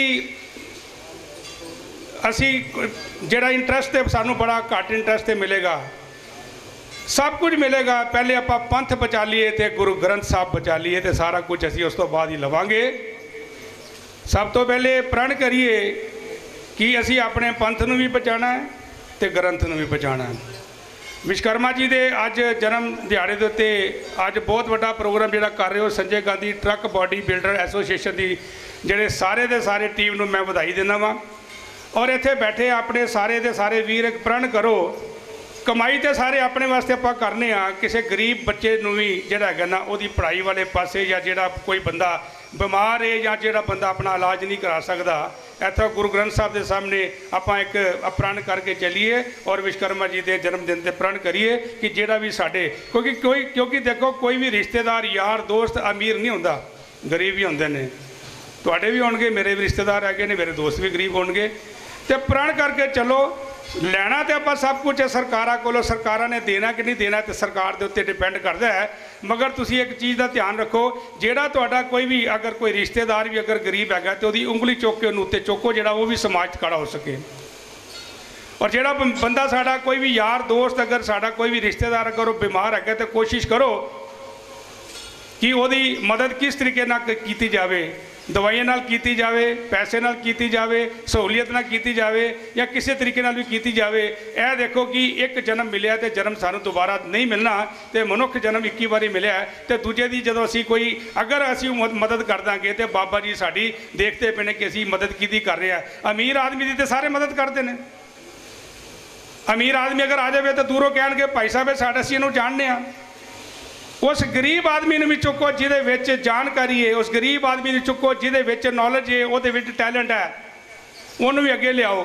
I: असी जिहड़ा इंटरस्ट है सानू बड़ा घट इंटरस्ट ते मिलेगा, सब कुछ मिलेगा, पहले आप पंथ बचा लिए तो गुरु ग्रंथ साहब बचा लिए तो सारा कुछ असी उस तो बाद ही लवांगे। सब तो पहले प्रण करिए कि असी अपने पंथ नूं भी बचाना है तो ग्रंथ नूं भी बचाना है। विश्वकर्मा जी के अज जन्म दिहाड़े के उत्ते अज बहुत बड़ा प्रोग्राम जिहड़ा कर रहे हो Sanjay Gandhi truck body builder association की, जिहड़े सारे दे सारे टीम नूं मैं बधाई देना वा। ਔਰ ਇੱਥੇ ਬੈਠੇ ਆਪਣੇ ਸਾਰੇ ਦੇ ਸਾਰੇ ਵੀਰ ਇੱਕ ਪ੍ਰਣ ਕਰੋ, ਕਮਾਈ ਤੇ ਸਾਰੇ ਆਪਣੇ ਵਾਸਤੇ ਆਪਾਂ ਕਰਨੇ ਆ, ਕਿਸੇ ਗਰੀਬ ਬੱਚੇ ਨੂੰ ਵੀ ਜਿਹੜਾ ਹੈਗਾ ਨਾ ਉਹਦੀ ਪੜ੍ਹਾਈ ਵਾਲੇ ਪਾਸੇ, ਜਾਂ ਜਿਹੜਾ ਕੋਈ ਬੰਦਾ ਬਿਮਾਰ ਹੈ ਜਾਂ ਜਿਹੜਾ ਬੰਦਾ ਆਪਣਾ ਇਲਾਜ ਨਹੀਂ ਕਰਾ ਸਕਦਾ, ਇੱਥੋਂ ਗੁਰੂ ਗ੍ਰੰਥ ਸਾਹਿਬ ਦੇ ਸਾਹਮਣੇ ਆਪਾਂ ਇੱਕ ਪ੍ਰਣ ਕਰਕੇ ਚੱਲੀਏ ਔਰ ਵਿਸ਼ਵਕਰਮਾ ਜੀ ਦੇ ਜਨਮ ਦਿਨ 'ਤੇ ਪ੍ਰਣ ਕਰੀਏ ਕਿ ਜਿਹੜਾ ਵੀ ਸਾਡੇ, ਕਿਉਂਕਿ ਦੇਖੋ ਕੋਈ ਵੀ ਰਿਸ਼ਤੇਦਾਰ ਯਾਰ ਦੋਸਤ ਅਮੀਰ ਨਹੀਂ ਹੁੰਦਾ, ਗਰੀਬ ਵੀ ਹੁੰਦੇ ਨੇ। ਤੁਹਾਡੇ ਵੀ ਹੋਣਗੇ, ਮੇਰੇ ਵੀ ਰਿਸ਼ਤੇਦਾਰ ਹੈਗੇ ਨੇ, ਮੇਰੇ ਦੋਸਤ ਵੀ ਗਰੀਬ ਹੋਣਗੇ। ਤੇ ਪ੍ਰਣ ਕਰਕੇ ਚੱਲੋ। ਲੈਣਾ ਤੇ ਆਪਾਂ ਸਭ ਕੁਝ ਸਰਕਾਰਾਂ ਕੋਲੋਂ, ਸਰਕਾਰਾਂ ਨੇ ਦੇਣਾ ਕਿ ਨਹੀਂ ਦੇਣਾ ਤੇ ਸਰਕਾਰ ਦੇ ਉੱਤੇ ਡਿਪੈਂਡ ਕਰਦਾ ਹੈ। ਮਗਰ ਤੁਸੀਂ ਇੱਕ ਚੀਜ਼ ਦਾ ਧਿਆਨ ਰੱਖੋ, ਜਿਹੜਾ ਤੁਹਾਡਾ ਕੋਈ ਵੀ ਅਗਰ ਕੋਈ ਰਿਸ਼ਤੇਦਾਰ ਵੀ ਅਗਰ ਗਰੀਬ ਹੈਗਾ ਤੇ ਉਹਦੀ ਉਂਗਲੀ ਚੁੱਕ ਕੇ ਉਹਨੂੰ ਉੱਤੇ ਚੁੱਕੋ, ਜਿਹੜਾ ਉਹ ਵੀ ਸਮਾਜ 'ਚ ਖੜਾ ਹੋ ਸਕੇ। ਔਰ ਜਿਹੜਾ ਬੰਦਾ ਸਾਡਾ ਕੋਈ ਵੀ ਯਾਰ ਦੋਸਤ, ਅਗਰ ਸਾਡਾ ਕੋਈ ਵੀ ਰਿਸ਼ਤੇਦਾਰ ਅਗਰ ਉਹ ਬਿਮਾਰ ਹੈਗਾ ਤੇ ਕੋਸ਼ਿਸ਼ ਕਰੋ ਕਿ ਉਹਦੀ ਮਦਦ ਕਿਸ ਤਰੀਕੇ ਨਾਲ ਕੀਤੀ ਜਾਵੇ, ਦਵਾਈਆਂ ਨਾਲ ਕੀਤੀ ਜਾਵੇ, ਪੈਸੇ ਨਾਲ ਕੀਤੀ ਜਾਵੇ, ਸਹੂਲੀਅਤ ਨਾਲ ਕੀਤੀ ਜਾਵੇ, ਜਾਂ ਕਿਸੇ ਤਰੀਕੇ ਨਾਲ ਵੀ ਕੀਤੀ ਜਾਵੇ। ਇਹ ਦੇਖੋ ਕਿ ਇੱਕ ਜਨਮ ਮਿਲਿਆ ਤੇ ਜਨਮ ਸਾਨੂੰ ਦੁਬਾਰਾ ਨਹੀਂ ਮਿਲਣਾ, ਤੇ ਮਨੁੱਖ ਜਨਮ 21 ਵਾਰੀ ਮਿਲਿਆ, ਤੇ ਦੂਜੇ ਦੀ ਜਦੋਂ ਅਸੀਂ ਕੋਈ ਅਗਰ ਅਸੀਂ ਮਦਦ ਕਰ ਦਾਂਗੇ ਤੇ ਬਾਬਾ ਜੀ ਸਾਡੀ ਦੇਖਦੇ ਪਏ ਨੇ ਕਿ ਅਸੀਂ ਮਦਦ ਕਿਹਦੀ ਕਰ ਰਹੇ ਹਾਂ। ਅਮੀਰ ਆਦਮੀ ਦੀ ਤੇ ਸਾਰੇ ਮਦਦ ਕਰਦੇ ਨੇ। ਅਮੀਰ ਆਦਮੀ ਅਗਰ ਆ ਜਾਵੇ ਤਾਂ ਦੂਰੋਂ ਕਹਿਣਗੇ ਭਾਈ ਸਾਹਿਬ ਸਾਡਾ ਅਸੀਂ ਇਹਨੂੰ ਜਾਣਦੇ ਹਾਂ। ਉਸ ਗਰੀਬ ਆਦਮੀ ਨੂੰ ਵੀ ਚੁੱਕੋ ਜਿਹਦੇ ਵਿੱਚ ਜਾਣਕਾਰੀ ਹੈ, ਉਸ ਗਰੀਬ ਆਦਮੀ ਨੂੰ ਚੁੱਕੋ ਜਿਹਦੇ ਵਿੱਚ ਨੌਲੇਜ ਹੈ, ਉਹਦੇ ਵਿੱਚ ਟੈਲੈਂਟ ਹੈ, ਉਹਨੂੰ ਵੀ ਅੱਗੇ ਲਿਆਓ।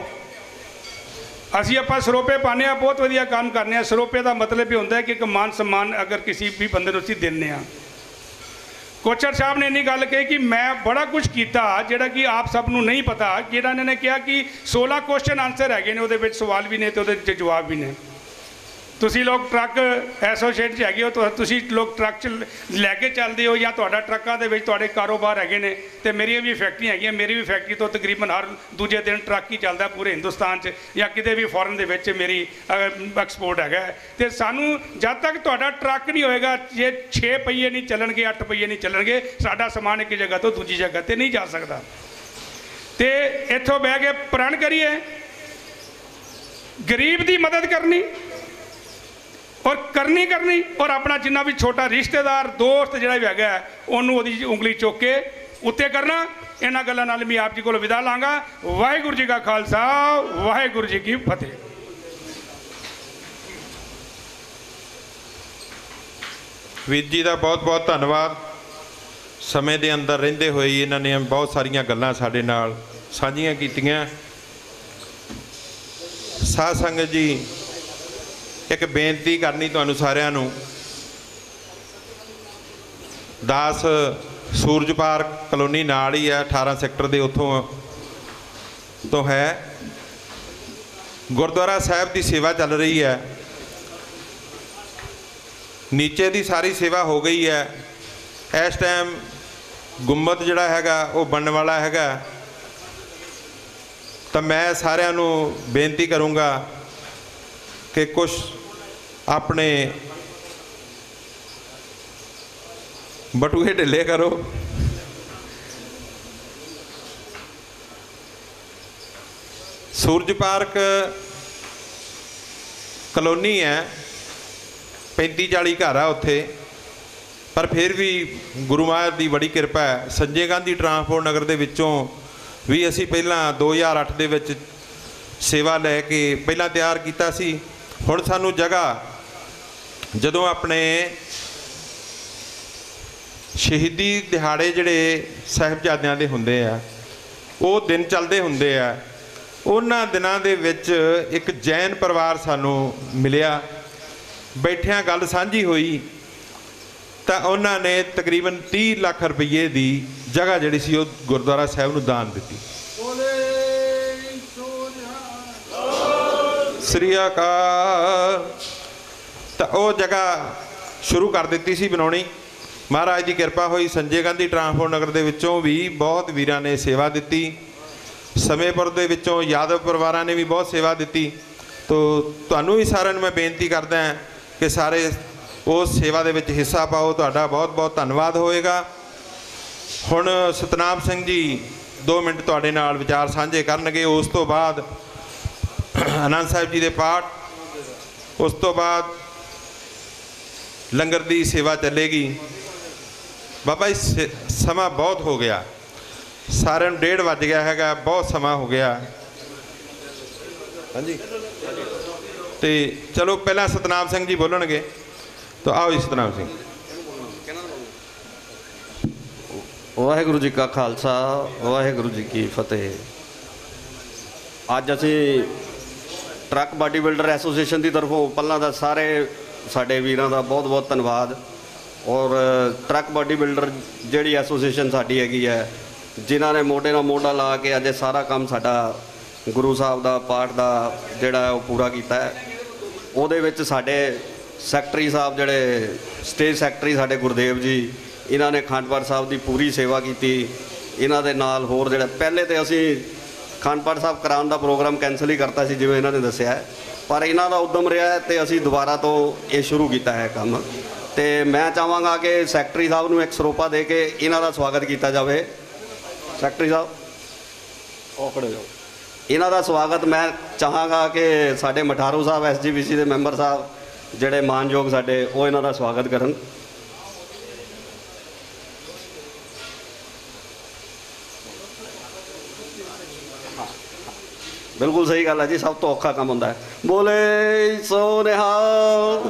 I: ਅਸੀਂ ਆਪਾਂ ਸਰੋਪੇ ਪਾਉਂਦੇ ਹਾਂ, ਬਹੁਤ ਵਧੀਆ ਕੰਮ ਕਰਨੇ ਆ। ਸਰੋਪੇ ਦਾ ਮਤਲਬ ਇਹ ਹੁੰਦਾ ਕਿ ਇੱਕ ਮਾਨ ਸਨਮਾਨ ਅਗਰ ਕਿਸੇ ਵੀ ਬੰਦੇ ਨੂੰ ਅਸੀਂ ਦਿੰਦੇ ਹਾਂ। ਕੋਚਰ ਸਾਹਿਬ ਨੇ ਇੰਨੀ ਗੱਲ ਕਹੀ ਕਿ ਮੈਂ ਬੜਾ ਕੁਝ ਕੀਤਾ ਜਿਹੜਾ ਕਿ ਆਪ ਸਭ ਨੂੰ ਨਹੀਂ ਪਤਾ। ਜਿਹੜਾ ਇਹਨਾਂ ਨੇ ਕਿਹਾ ਕਿ 16 ਕੁਐਸਚਨ ਆਨਸਰ ਹੈਗੇ ਨੇ, ਉਹਦੇ ਵਿੱਚ ਸਵਾਲ ਵੀ ਨੇ ਤੇ ਉਹਦੇ 'ਚ ਜਵਾਬ ਵੀ ਨੇ। ਤੁਸੀਂ ਲੋਕ ਟਰੱਕ ਐਸੋਸੀਏਟ 'ਚ ਹੈਗੇ ਹੋ, ਤੁਸੀਂ ਲੋਕ ਟਰੱਕ 'ਚ ਲੈ ਕੇ ਚੱਲਦੇ ਹੋ, ਜਾਂ ਤੁਹਾਡਾ ਟਰੱਕਾਂ ਦੇ ਵਿੱਚ ਤੁਹਾਡੇ ਕਾਰੋਬਾਰ ਹੈਗੇ ਨੇ। ਤੇ ਮੇਰੀਆਂ ਵੀ ਫੈਕਟਰੀਆਂ ਹੈਗੀਆਂ, ਮੇਰੀ ਵੀ ਫੈਕਟਰੀ ਤੋਂ ਤਕਰੀਬਨ ਹਰ ਦੂਜੇ ਦਿਨ ਟਰੱਕ ਹੀ ਚੱਲਦਾ ਪੂਰੇ ਹਿੰਦੁਸਤਾਨ 'ਚ, ਜਾਂ ਕਿਤੇ ਵੀ ਫੋਰਨ ਦੇ ਵਿੱਚ ਮੇਰੀ ਐਕਸਪੋਰਟ ਹੈਗਾ। ਤੇ ਸਾਨੂੰ ਜਦ ਤੱਕ ਤੁਹਾਡਾ ਟਰੱਕ ਨਹੀਂ ਹੋਏਗਾ, ਜੇ 6 ਪਹੀਏ ਨਹੀਂ ਚੱਲਣਗੇ, 8 ਪਹੀਏ ਨਹੀਂ ਚੱਲਣਗੇ, ਸਾਡਾ ਸਮਾਨ ਇੱਕ ਜਗ੍ਹਾ ਤੋਂ ਦੂਜੀ ਜਗ੍ਹਾ 'ਤੇ ਨਹੀਂ ਜਾ ਸਕਦਾ। ਤੇ ਇੱਥੋਂ ਬਹਿ ਕੇ ਪ੍ਰਣ ਕਰੀਏ, ਗਰੀਬ ਦੀ ਮਦਦ ਕਰਨੀ ਔਰ ਕਰਨੀ ਔਰ ਆਪਣਾ ਜਿੰਨਾ ਵੀ ਛੋਟਾ ਰਿਸ਼ਤੇਦਾਰ ਦੋਸਤ ਜਿਹੜਾ ਵੀ ਹੈਗਾ ਉਹਨੂੰ ਉਹਦੀ ਉਂਗਲੀ ਚੁੱਕ ਕੇ ਉੱਤੇ ਕਰਨਾ। ਇਹਨਾਂ ਗੱਲਾਂ ਨਾਲ ਮੈਂ ਆਪ ਜੀ ਕੋਲ ਵਿਦਾ ਲਾਂਗਾ। ਵਾਹਿਗੁਰੂ ਜੀ ਕਾ ਖਾਲਸਾ, ਵਾਹਿਗੁਰੂ ਜੀ ਕੀ ਫਤਿਹ।
D: ਵੀਰ ਜੀ ਦਾ ਬਹੁਤ ਬਹੁਤ ਧੰਨਵਾਦ। ਸਮੇਂ ਦੇ ਅੰਦਰ ਰਹਿੰਦੇ ਹੋਏ ਇਹਨਾਂ ਨੇ ਬਹੁਤ ਸਾਰੀਆਂ ਗੱਲਾਂ ਸਾਡੇ ਨਾਲ ਸਾਂਝੀਆਂ ਕੀਤੀਆਂ। ਸਾਧ ਸੰਗਤ ਜੀ, ਇੱਕ ਬੇਨਤੀ ਕਰਨੀ ਤੁਹਾਨੂੰ ਸਾਰਿਆਂ ਨੂੰ। ਦਾਸ ਸੂਰਜ ਪਾਰਕ ਕਲੋਨੀ ਨਾਲ ਹੀ ਹੈ, 18 ਸੈਕਟਰ ਦੇ ਉੱਥੋਂ ਤੋਂ ਹੈ। ਗੁਰਦੁਆਰਾ ਸਾਹਿਬ ਦੀ ਸੇਵਾ ਚੱਲ ਰਹੀ ਹੈ, ਨੀਚੇ ਦੀ ਸਾਰੀ ਸੇਵਾ ਹੋ ਗਈ ਹੈ। ਇਸ ਟਾਈਮ ਗੁੰਬਦ ਜਿਹੜਾ ਹੈਗਾ ਉਹ ਬਣਨ ਵਾਲਾ ਹੈਗਾ। ਤਾਂ ਮੈਂ ਸਾਰਿਆਂ ਨੂੰ ਬੇਨਤੀ ਕਰੂੰਗਾ ਕਿ ਕੁਛ ਆਪਣੇ ਬਟੂਏ ਢਿੱਲੇ ਕਰੋ। ਸੂਰਜ ਪਾਰਕ ਕਲੋਨੀ ਹੈ, 35-40 ਘਰ ਆ ਉੱਥੇ, ਪਰ ਫਿਰ ਵੀ ਗੁਰੂ ਮਹਾਰਾਜ ਦੀ ਬੜੀ ਕਿਰਪਾ ਹੈ। ਸੰਜੇ ਗਾਂਧੀ ਟਰਾਂਸਪੋਰਟ ਨਗਰ ਦੇ ਵਿੱਚੋਂ ਵੀ ਅਸੀਂ ਪਹਿਲਾਂ 2008 ਦੇ ਵਿੱਚ ਸੇਵਾ ਲੈ ਕੇ ਪਹਿਲਾਂ ਤਿਆਰ ਕੀਤਾ ਸੀ। ਹੁਣ ਸਾਨੂੰ ਜਗ੍ਹਾ, ਜਦੋਂ ਆਪਣੇ ਸ਼ਹੀਦੀ ਦਿਹਾੜੇ ਜਿਹੜੇ ਸਾਹਿਬਜ਼ਾਦਿਆਂ ਦੇ ਹੁੰਦੇ ਆ, ਉਹ ਦਿਨ ਚੱਲਦੇ ਹੁੰਦੇ ਆ, ਉਹਨਾਂ ਦਿਨਾਂ ਦੇ ਵਿੱਚ ਇੱਕ ਜੈਨ ਪਰਿਵਾਰ ਸਾਨੂੰ ਮਿਲਿਆ। ਬੈਠਿਆਂ ਗੱਲ ਸਾਂਝੀ ਹੋਈ ਤਾਂ ਉਹਨਾਂ ਨੇ ਤਕਰੀਬਨ 30 ਲੱਖ ਰੁਪਏ ਦੀ ਜਗ੍ਹਾ ਜਿਹੜੀ ਸੀ ਉਹ ਗੁਰਦੁਆਰਾ ਸਾਹਿਬ ਨੂੰ ਦਾਨ ਦਿੱਤੀ। ਸ੍ਰੀ ਅਕਾਲ। ਤਾਂ ਉਹ ਜਗ੍ਹਾ ਸ਼ੁਰੂ ਕਰ ਦਿੱਤੀ ਸੀ ਬਣਾਉਣੀ। ਮਹਾਰਾਜ ਦੀ ਕਿਰਪਾ ਹੋਈ, ਸੰਜੇ ਗਾਂਧੀ ਟਰਾਂਸਪੋਰਟ ਨਗਰ ਦੇ ਵਿੱਚੋਂ ਵੀ ਬਹੁਤ ਵੀਰਾਂ ਨੇ ਸੇਵਾ ਦਿੱਤੀ। ਸਮੇਪੁਰ ਦੇ ਵਿੱਚੋਂ ਯਾਦਵ ਪਰਿਵਾਰਾਂ ਨੇ ਵੀ ਬਹੁਤ ਸੇਵਾ ਦਿੱਤੀ। ਤੋ ਤੁਹਾਨੂੰ ਵੀ ਸਾਰਿਆਂ ਨੂੰ ਮੈਂ ਬੇਨਤੀ ਕਰਦਾ ਕਿ ਸਾਰੇ ਉਸ ਸੇਵਾ ਦੇ ਵਿੱਚ ਹਿੱਸਾ ਪਾਓ। ਤੁਹਾਡਾ ਬਹੁਤ ਬਹੁਤ ਧੰਨਵਾਦ ਹੋਵੇਗਾ। ਹੁਣ ਸਤਨਾਮ ਸਿੰਘ ਜੀ 2 ਮਿੰਟ ਤੁਹਾਡੇ ਨਾਲ ਵਿਚਾਰ ਸਾਂਝੇ ਕਰਨਗੇ। ਉਸ ਤੋਂ ਬਾਅਦ ਆਨੰਦ ਸਾਹਿਬ ਜੀ ਦੇ ਪਾਠ, ਉਸ ਤੋਂ ਬਾਅਦ ਲੰਗਰ ਦੀ ਸੇਵਾ ਚੱਲੇਗੀ। ਬਾਬਾ ਜੀ ਸਮਾਂ ਬਹੁਤ ਹੋ ਗਿਆ, ਸਾਰਿਆਂ ਨੂੰ 1:30 ਵੱਜ ਗਿਆ ਹੈਗਾ, ਬਹੁਤ ਸਮਾਂ ਹੋ ਗਿਆ। ਹਾਂਜੀ ਤੇ ਚਲੋ ਪਹਿਲਾਂ ਸਤਨਾਮ ਸਿੰਘ ਜੀ ਬੋਲਣਗੇ, ਤਾਂ ਆਓ ਜੀ ਸਤਨਾਮ ਸਿੰਘ।
H: ਵਾਹਿਗੁਰੂ ਜੀ ਕਾ ਖਾਲਸਾ, ਵਾਹਿਗੁਰੂ ਜੀ ਕੀ ਫਤਿਹ। ਅੱਜ ਅਸੀਂ ਟਰੱਕ ਬਾਡੀ ਬਿਲਡਰ ਐਸੋਸੀਏਸ਼ਨ ਦੀ ਤਰਫੋਂ ਪਹਿਲਾਂ ਤਾਂ ਸਾਰੇ ਸਾਡੇ ਵੀਰਾਂ ਦਾ ਬਹੁਤ ਬਹੁਤ ਧੰਨਵਾਦ। ਔਰ ਟਰੱਕ ਬਾਡੀ ਬਿਲਡਰ ਜਿਹੜੀ ਐਸੋਸੀਏਸ਼ਨ ਸਾਡੀ ਹੈਗੀ ਹੈ, ਜਿਨ੍ਹਾਂ ਨੇ ਮੋਢੇ ਨਾਲ ਮੋਢਾ ਲਾ ਕੇ ਅੱਜ ਸਾਰਾ ਕੰਮ ਸਾਡਾ ਗੁਰੂ ਸਾਹਿਬ ਦਾ ਪਾਠ ਦਾ ਜਿਹੜਾ ਉਹ ਪੂਰਾ ਕੀਤਾ ਹੈ। ਉਹਦੇ ਵਿੱਚ ਸਾਡੇ ਸੈਕਟਰੀ ਸਾਹਿਬ ਜਿਹੜੇ ਸਟੇਜ ਸੈਕਟਰੀ ਸਾਡੇ ਗੁਰਦੇਵ ਜੀ, ਇਹਨਾਂ ਨੇ ਅਖੰਡ ਪਾਠ ਸਾਹਿਬ ਦੀ ਪੂਰੀ ਸੇਵਾ ਕੀਤੀ। ਇਹਨਾਂ ਦੇ ਨਾਲ ਹੋਰ ਜਿਹੜਾ ਪਹਿਲੇ ਤੇ ਅਸੀਂ ਅਖੰਡ ਪਾਠ ਸਾਹਿਬ ਕਰਾਉਣ ਦਾ ਪ੍ਰੋਗਰਾਮ ਕੈਂਸਲ ਹੀ ਕਰਤਾ ਸੀ, ਜਿਵੇਂ ਇਹਨਾਂ ਨੇ ਦੱਸਿਆ, ਪਰ ਇਹਨਾਂ ਦਾ ਉਦਮ ਰਿਹਾ ਤੇ ਅਸੀਂ ਦੁਬਾਰਾ ਤੋਂ ਇਹ ਸ਼ੁਰੂ ਕੀਤਾ ਹੈ ਕੰਮ। ਤੇ ਮੈਂ ਚਾਹਾਂਗਾ ਕਿ ਸੈਕਟਰੀ ਸਾਹਿਬ ਨੂੰ ਇੱਕ ਸਰੋਪਾ ਦੇ ਕੇ ਇਹਨਾਂ ਦਾ ਸਵਾਗਤ ਕੀਤਾ ਜਾਵੇ। ਸੈਕਟਰੀ ਸਾਹਿਬ ਉਹ ਖੜੋ ਜਾਓ। ਇਹਨਾਂ ਦਾ ਸਵਾਗਤ ਮੈਂ ਚਾਹਾਂਗਾ ਕਿ ਸਾਡੇ ਮਠਾਰੂ ਸਾਹਿਬ SGPC ਦੇ ਮੈਂਬਰ ਸਾਹਿਬ ਜਿਹੜੇ ਮਾਨਯੋਗ ਸਾਡੇ, ਉਹ ਇਹਨਾਂ ਦਾ ਸਵਾਗਤ ਕਰਨ। ਬਿਲਕੁਲ ਸਹੀ ਗੱਲ ਹੈ ਜੀ, ਸਭ ਤੋਂ ਔਖਾ ਕੰਮ ਹੁੰਦਾ ਹੈ। ਬੋਲੇ ਸੋ ਨਿਹਾਲ।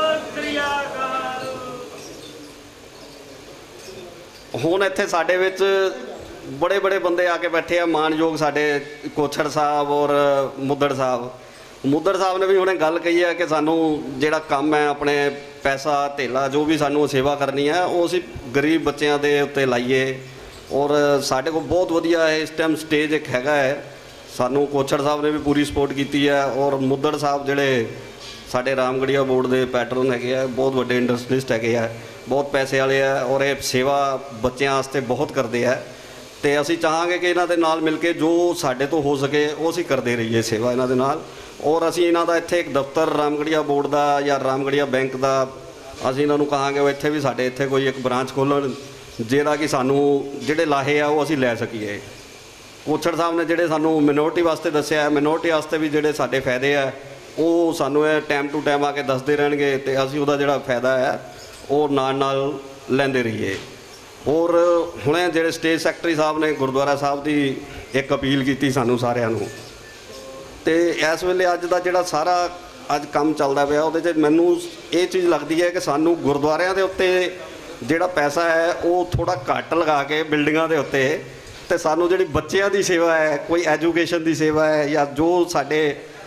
H: ਹੁਣ ਇੱਥੇ ਸਾਡੇ ਵਿੱਚ ਬੜੇ ਬੜੇ ਬੰਦੇ ਆ ਕੇ ਬੈਠੇ ਆ, ਮਾਨਯੋਗ ਸਾਡੇ ਕੋਛੜ ਸਾਹਿਬ ਔਰ ਮੁੱਦੜ ਸਾਹਿਬ। ਮੁੱਦੜ ਸਾਹਿਬ ਨੇ ਵੀ ਹੁਣੇ ਗੱਲ ਕਹੀ ਹੈ ਕਿ ਸਾਨੂੰ ਜਿਹੜਾ ਕੰਮ ਹੈ ਆਪਣੇ ਪੈਸਾ ਧੇਲਾ ਜੋ ਵੀ ਸਾਨੂੰ ਸੇਵਾ ਕਰਨੀ ਹੈ ਉਹ ਅਸੀਂ ਗਰੀਬ ਬੱਚਿਆਂ ਦੇ ਉੱਤੇ ਲਾਈਏ। ਔਰ ਸਾਡੇ ਕੋਲ ਬਹੁਤ ਵਧੀਆ ਇਸ ਟਾਈਮ ਸਟੇਜ ਇੱਕ ਹੈਗਾ ਹੈ, ਸਾਨੂੰ ਕੋਛੜ ਸਾਹਿਬ ਨੇ ਵੀ ਪੂਰੀ ਸਪੋਰਟ ਕੀਤੀ ਹੈ। ਔਰ ਮੁੱਦੜ ਸਾਹਿਬ ਜਿਹੜੇ ਸਾਡੇ ਰਾਮਗੜੀਆ ਬੋਰਡ ਦੇ ਪੈਟਰਨ ਹੈਗੇ ਆ, ਬਹੁਤ ਵੱਡੇ ਇੰਡਸਟਰੀਲਿਸਟ ਹੈਗੇ ਆ, ਬਹੁਤ ਪੈਸੇ ਵਾਲੇ ਆ, ਔਰ ਇਹ ਸੇਵਾ ਬੱਚਿਆਂ ਵਾਸਤੇ ਬਹੁਤ ਕਰਦੇ ਆ। ਤੇ ਅਸੀਂ ਚਾਹਾਂਗੇ ਕਿ ਇਹਨਾਂ ਦੇ ਨਾਲ ਮਿਲ ਕੇ ਜੋ ਸਾਡੇ ਤੋਂ ਹੋ ਸਕੇ ਉਹ ਅਸੀਂ ਕਰਦੇ ਰਹੀਏ ਸੇਵਾ ਇਹਨਾਂ ਦੇ ਨਾਲ। ਔਰ ਅਸੀਂ ਇਹਨਾਂ ਦਾ ਇੱਥੇ ਇੱਕ ਦਫ਼ਤਰ ਰਾਮਗੜੀਆ ਬੋਰਡ ਦਾ ਜਾਂ ਰਾਮਗੜੀਆ ਬੈਂਕ ਦਾ ਅਸੀਂ ਇਹਨਾਂ ਨੂੰ ਕਹਾਂਗੇ ਉਹ ਇੱਥੇ ਵੀ ਸਾਡੇ ਇੱਥੇ ਕੋਈ ਇੱਕ ਬ੍ਰਾਂਚ ਖੋਲ੍ਹਣ, ਜਿਹੜਾ ਕਿ ਸਾਨੂੰ ਜਿਹੜੇ ਲਾਹੇ ਆ ਉਹ ਅਸੀਂ ਲੈ ਸਕੀਏ। ਕੋਛੜ ਸਾਹਿਬ ਨੇ ਜਿਹੜੇ ਸਾਨੂੰ ਮਿਨੋਰਟੀ ਵਾਸਤੇ ਦੱਸਿਆ, ਮਿਨੋਰਟੀ ਵਾਸਤੇ ਵੀ ਜਿਹੜੇ ਸਾਡੇ ਫਾਇਦੇ ਆ ਉਹ ਸਾਨੂੰ ਇਹ ਟਾਈਮ ਟੂ ਟਾਈਮ ਆ ਕੇ ਦੱਸਦੇ ਰਹਿਣਗੇ ਤੇ ਅਸੀਂ ਉਹਦਾ ਜਿਹੜਾ ਫਾਇਦਾ ਹੈ ਉਹ ਨਾਲ ਨਾਲ ਲੈਂਦੇ ਰਹੀਏ। ਔਰ ਹੁਣੇ ਜਿਹੜੇ ਸਟੇਜ ਸੈਕਟਰੀ ਸਾਹਿਬ ਨੇ ਗੁਰਦੁਆਰਾ ਸਾਹਿਬ ਦੀ ਇੱਕ ਅਪੀਲ ਕੀਤੀ ਸਾਨੂੰ ਸਾਰਿਆਂ ਨੂੰ, ਤੇ ਇਸ ਵੇਲੇ ਅੱਜ ਦਾ ਜਿਹੜਾ ਸਾਰਾ ਅੱਜ ਕੰਮ ਚੱਲਦਾ ਪਿਆ ਉਹਦੇ 'ਚ ਮੈਨੂੰ ਇਹ ਚੀਜ਼ ਲੱਗਦੀ ਹੈ ਕਿ ਸਾਨੂੰ ਗੁਰਦੁਆਰਿਆਂ ਦੇ ਉੱਤੇ ਜਿਹੜਾ ਪੈਸਾ ਹੈ ਉਹ ਥੋੜ੍ਹਾ ਘੱਟ ਲਗਾ ਕੇ ਬਿਲਡਿੰਗਾਂ ਦੇ ਉੱਤੇ, ਤੇ ਸਾਨੂੰ ਜਿਹੜੀ ਬੱਚਿਆਂ ਦੀ ਸੇਵਾ ਹੈ, ਕੋਈ ਐਜੂਕੇਸ਼ਨ ਦੀ ਸੇਵਾ ਹੈ, ਜਾਂ ਜੋ ਸਾਡੇ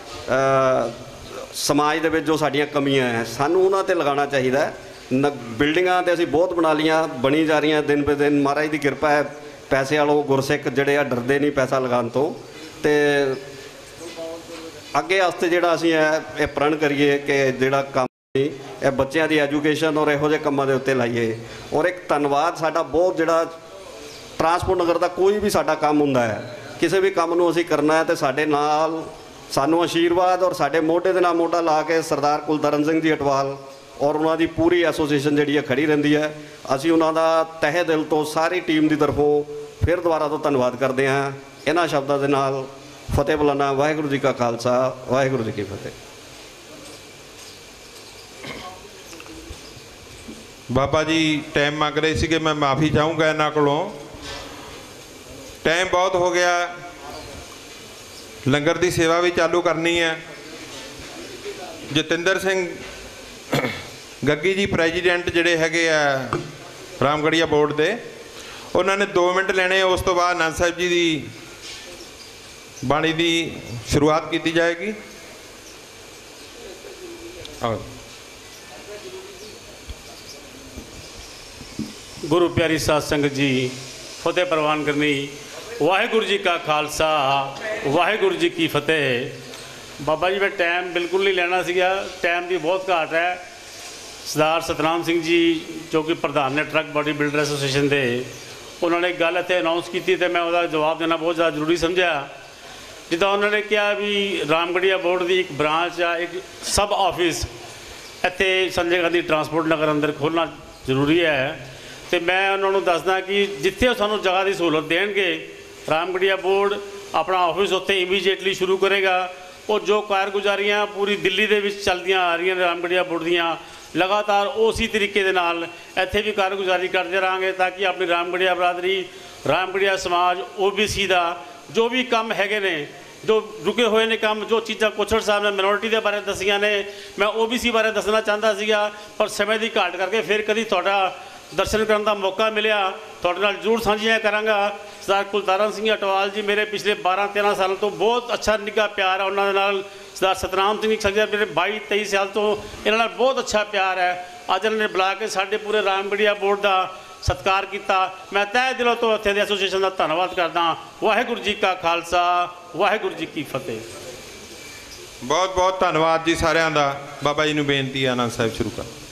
H: ਸਮਾਜ ਦੇ ਵਿੱਚ ਜੋ ਸਾਡੀਆਂ ਕਮੀਆਂ ਹੈ ਸਾਨੂੰ ਉਹਨਾਂ 'ਤੇ ਲਗਾਉਣਾ ਚਾਹੀਦਾ। ਬਿਲਡਿੰਗਾਂ ਤੇ ਅਸੀਂ ਬਹੁਤ ਬਣਾ ਲਈਆਂ, ਬਣੀ ਜਾ ਰਹੀਆਂ ਦਿਨ ਬੇ ਦਿਨ, ਮਹਾਰਾਜ ਦੀ ਕਿਰਪਾ ਹੈ। ਪੈਸੇ ਵਾਲੋਂ ਗੁਰਸਿੱਖ ਜਿਹੜੇ ਆ ਡਰਦੇ ਨਹੀਂ ਪੈਸਾ ਲਗਾਉਣ ਤੋਂ। ਤੇ ਅੱਗੇ ਵਾਸਤੇ ਜਿਹੜਾ ਅਸੀਂ ਇਹ ਪ੍ਰਣ ਕਰੀਏ ਕਿ ਜਿਹੜਾ ਕੰਮ ਇਹ ਬੱਚਿਆਂ ਦੀ ਐਜੂਕੇਸ਼ਨ ਔਰ ਇਹੋ ਜਿਹੇ ਕੰਮਾਂ ਦੇ ਉੱਤੇ ਲਾਈਏ। ਔਰ ਇੱਕ ਧੰਨਵਾਦ ਸਾਡਾ ਬਹੁਤ, ਜਿਹੜਾ ਟਰਾਂਸਪੋਰਟ ਨਗਰ ਦਾ ਕੋਈ ਵੀ ਸਾਡਾ ਕੰਮ ਹੁੰਦਾ ਹੈ, ਕਿਸੇ ਵੀ ਕੰਮ ਨੂੰ ਅਸੀਂ ਕਰਨਾ ਹੈ ਤੇ ਸਾਡੇ ਨਾਲ ਸਾਨੂੰ ਆਸ਼ੀਰਵਾਦ ਔਰ ਸਾਡੇ ਮੋਢੇ ਦੇ ਨਾਲ ਮੋਢਾ ਲਾ ਕੇ ਸਰਦਾਰ ਕੁਲਤਰਨ ਸਿੰਘ ਜੀ ਅਟਵਾਲ ਔਰ ਉਹਨਾਂ ਦੀ ਪੂਰੀ ਐਸੋਸੀਏਸ਼ਨ ਜਿਹੜੀ ਹੈ ਖੜੀ ਰਹਿੰਦੀ ਹੈ। ਅਸੀਂ ਉਹਨਾਂ ਦਾ ਤਹਿ ਦਿਲ ਤੋਂ ਸਾਰੀ ਟੀਮ ਦੀ ਤਰਫੋਂ ਫਿਰ ਦੁਬਾਰਾ ਤੋਂ ਧੰਨਵਾਦ ਕਰਦੇ ਹਾਂ। ਇਹਨਾਂ ਸ਼ਬਦਾਂ ਦੇ ਨਾਲ ਫਤਿਹ ਬੁਲਾਣਾ। ਵਾਹਿਗੁਰੂ ਜੀ ਕਾ ਖਾਲਸਾ, ਵਾਹਿਗੁਰੂ ਜੀ ਕੀ ਫਤਿਹ।
D: ਬਾਬਾ ਜੀ ਟਾਈਮ ਮੰਗ ਰਹੇ ਸੀਗੇ, ਮੈਂ ਮਾਫੀ ਚਾਹੂੰਗਾ ਇਹਨਾਂ ਕੋਲੋਂ, ਟਾਈਮ ਬਹੁਤ ਹੋ ਗਿਆ। ਲੰਗਰ ਦੀ ਸੇਵਾ ਵੀ ਚਾਲੂ ਕਰਨੀ ਹੈ। ਜਤਿੰਦਰ ਸਿੰਘ ਗੱਗੀ ਜੀ ਪ੍ਰੈਜ਼ੀਡੈਂਟ ਜਿਹੜੇ ਹੈਗੇ ਆ ਰਾਮਗੜੀਆ ਬੋਰਡ ਦੇ, ਉਹਨਾਂ ਨੇ 2 ਮਿੰਟ ਲੈਣੇ, ਉਸ ਤੋਂ ਬਾਅਦ ਆਨੰਦ ਸਾਹਿਬ ਜੀ ਦੀ ਬਾਣੀ ਦੀ ਸ਼ੁਰੂਆਤ ਕੀਤੀ ਜਾਏਗੀ।
J: ਗੁਰੂ ਪਿਆਰੀ ਸਾਧ ਸੰਗਤ ਜੀ, ਫਤਿਹ ਪ੍ਰਵਾਨ ਕਰਨੀ। ਵਾਹਿਗੁਰੂ ਜੀ ਕਾ ਖਾਲਸਾ, ਵਾਹਿਗੁਰੂ ਜੀ ਕੀ ਫਤਿਹ। ਬਾਬਾ ਜੀ ਮੈਂ ਟਾਈਮ ਬਿਲਕੁਲ ਨਹੀਂ ਲੈਣਾ ਸੀਗਾ, ਟਾਈਮ ਦੀ ਬਹੁਤ ਘਾਟ ਹੈ। ਸਰਦਾਰ ਸਤਨਾਮ ਸਿੰਘ ਜੀ ਜੋ ਕਿ ਪ੍ਰਧਾਨ ਨੇ ਟਰੱਕ ਬਾਡੀ ਬਿਲਡਰ ਐਸੋਸੀਏਸ਼ਨ ਦੇ, ਉਹਨਾਂ ਨੇ ਗੱਲ ਇੱਥੇ ਅਨਾਉਂਸ ਕੀਤੀ ਤੇ ਮੈਂ ਉਹਦਾ ਜਵਾਬ ਦੇਣਾ ਬਹੁਤ ਜ਼ਿਆਦਾ ਜ਼ਰੂਰੀ ਸਮਝਿਆ। ਜਿੱਦਾਂ ਉਹਨਾਂ ਨੇ ਕਿਹਾ ਵੀ ਰਾਮਗੜੀਆ ਬੋਰਡ ਦੀ ਇੱਕ ਬ੍ਰਾਂਚ ਆ, ਇੱਕ ਸਬ ਆਫਿਸ ਇੱਥੇ ਸੰਜੇ ਗਾਂਧੀ ਟਰਾਂਸਪੋਰਟ ਨਗਰ ਅੰਦਰ ਖੋਲ੍ਹਣਾ ਜ਼ਰੂਰੀ ਹੈ। ਤੇ ਮੈਂ ਉਹਨਾਂ ਨੂੰ ਦੱਸਦਾ ਕਿ ਜਿੱਥੇ ਉਹ ਸਾਨੂੰ ਜਗ੍ਹਾ ਦੀ ਸਹੂਲਤ ਦੇਣਗੇ, ਰਾਮਗੜੀਆ ਬੋਰਡ ਆਪਣਾ ਆਫਿਸ ਉੱਥੇ ਇਮੀਡੀਏਟਲੀ ਸ਼ੁਰੂ ਕਰੇਗਾ। ਉਹ ਜੋ ਕਾਰਗੁਜ਼ਾਰੀਆਂ ਪੂਰੀ ਦਿੱਲੀ ਦੇ ਵਿੱਚ ਚੱਲਦੀਆਂ ਆ ਰਹੀਆਂ ਨੇ ਰਾਮਗੜੀਆ ਬੋਰਡ ਦੀਆਂ, ਲਗਾਤਾਰ ਉਸੇ ਤਰੀਕੇ ਦੇ ਨਾਲ ਇੱਥੇ ਵੀ ਕਾਰਗੁਜ਼ਾਰੀ ਕਰਦੇ ਰਹਾਂਗੇ ਤਾਂ ਕਿ ਆਪਣੀ ਰਾਮਗੜੀਆ ਬਰਾਦਰੀ, ਰਾਮਗੜੀਆ ਸਮਾਜ, OBC ਦਾ ਜੋ ਵੀ ਕੰਮ ਹੈਗੇ ਨੇ ਜੋ ਰੁਕੇ ਹੋਏ ਨੇ ਕੰਮ, ਜੋ ਚੀਜ਼ਾਂ ਕੋਛੜ ਸਾਹਿਬ ਨੇ ਮਿਨੋਰਿਟੀ ਦੇ ਬਾਰੇ ਦੱਸੀਆਂ ਨੇ, ਮੈਂ OBC ਬਾਰੇ ਦੱਸਣਾ ਚਾਹੁੰਦਾ ਸੀਗਾ, ਪਰ ਸਮੇਂ ਦੀ ਘਾਟ ਕਰਕੇ ਫਿਰ ਕਦੀ ਤੁਹਾਡਾ ਦਰਸ਼ਨ ਕਰਨ ਦਾ ਮੌਕਾ ਮਿਲਿਆ ਤੁਹਾਡੇ ਨਾਲ ਜ਼ਰੂਰ ਸਾਂਝੀਆਂ ਕਰਾਂਗਾ। ਸਰਦਾਰ ਕੁਲਤਾਰਨ ਸਿੰਘ ਅਟਵਾਲ ਜੀ ਮੇਰੇ ਪਿਛਲੇ 12-13 ਸਾਲਾਂ ਤੋਂ ਬਹੁਤ ਅੱਛਾ ਨਿੱਘਾ ਪਿਆਰ ਹੈ ਉਹਨਾਂ ਦੇ ਨਾਲ। ਸਰਦਾਰ ਸਤਨਾਮ ਸਿੰਘ ਸੱਜਾ ਮੇਰੇ 22-23 ਸਾਲ ਤੋਂ ਇਹਨਾਂ ਨਾਲ ਬਹੁਤ ਅੱਛਾ ਪਿਆਰ ਹੈ। ਅੱਜ ਇਹਨਾਂ ਨੇ ਬੁਲਾ ਕੇ ਸਾਡੇ ਪੂਰੇ ਰਾਮਗੜੀਆ ਬੋਰਡ ਦਾ ਸਤਿਕਾਰ ਕੀਤਾ। ਮੈਂ ਤਹਿ ਦਿਲੋਂ ਤੋਂ ਇੱਥੇ ਦੇ ਐਸੋਸੀਏਸ਼ਨ ਦਾ ਧੰਨਵਾਦ ਕਰਦਾ। ਵਾਹਿਗੁਰੂ ਜੀ ਕਾ ਖਾਲਸਾ, ਵਾਹਿਗੁਰੂ ਜੀ ਕੀ ਫਤਿਹ।
D: ਬਹੁਤ ਬਹੁਤ ਧੰਨਵਾਦ ਜੀ ਸਾਰਿਆਂ ਦਾ। ਬਾਬਾ ਜੀ ਨੂੰ ਬੇਨਤੀ ਹੈ ਆਨੰਦ ਸਾਹਿਬ ਸ਼ੁਰੂ ਕਰ।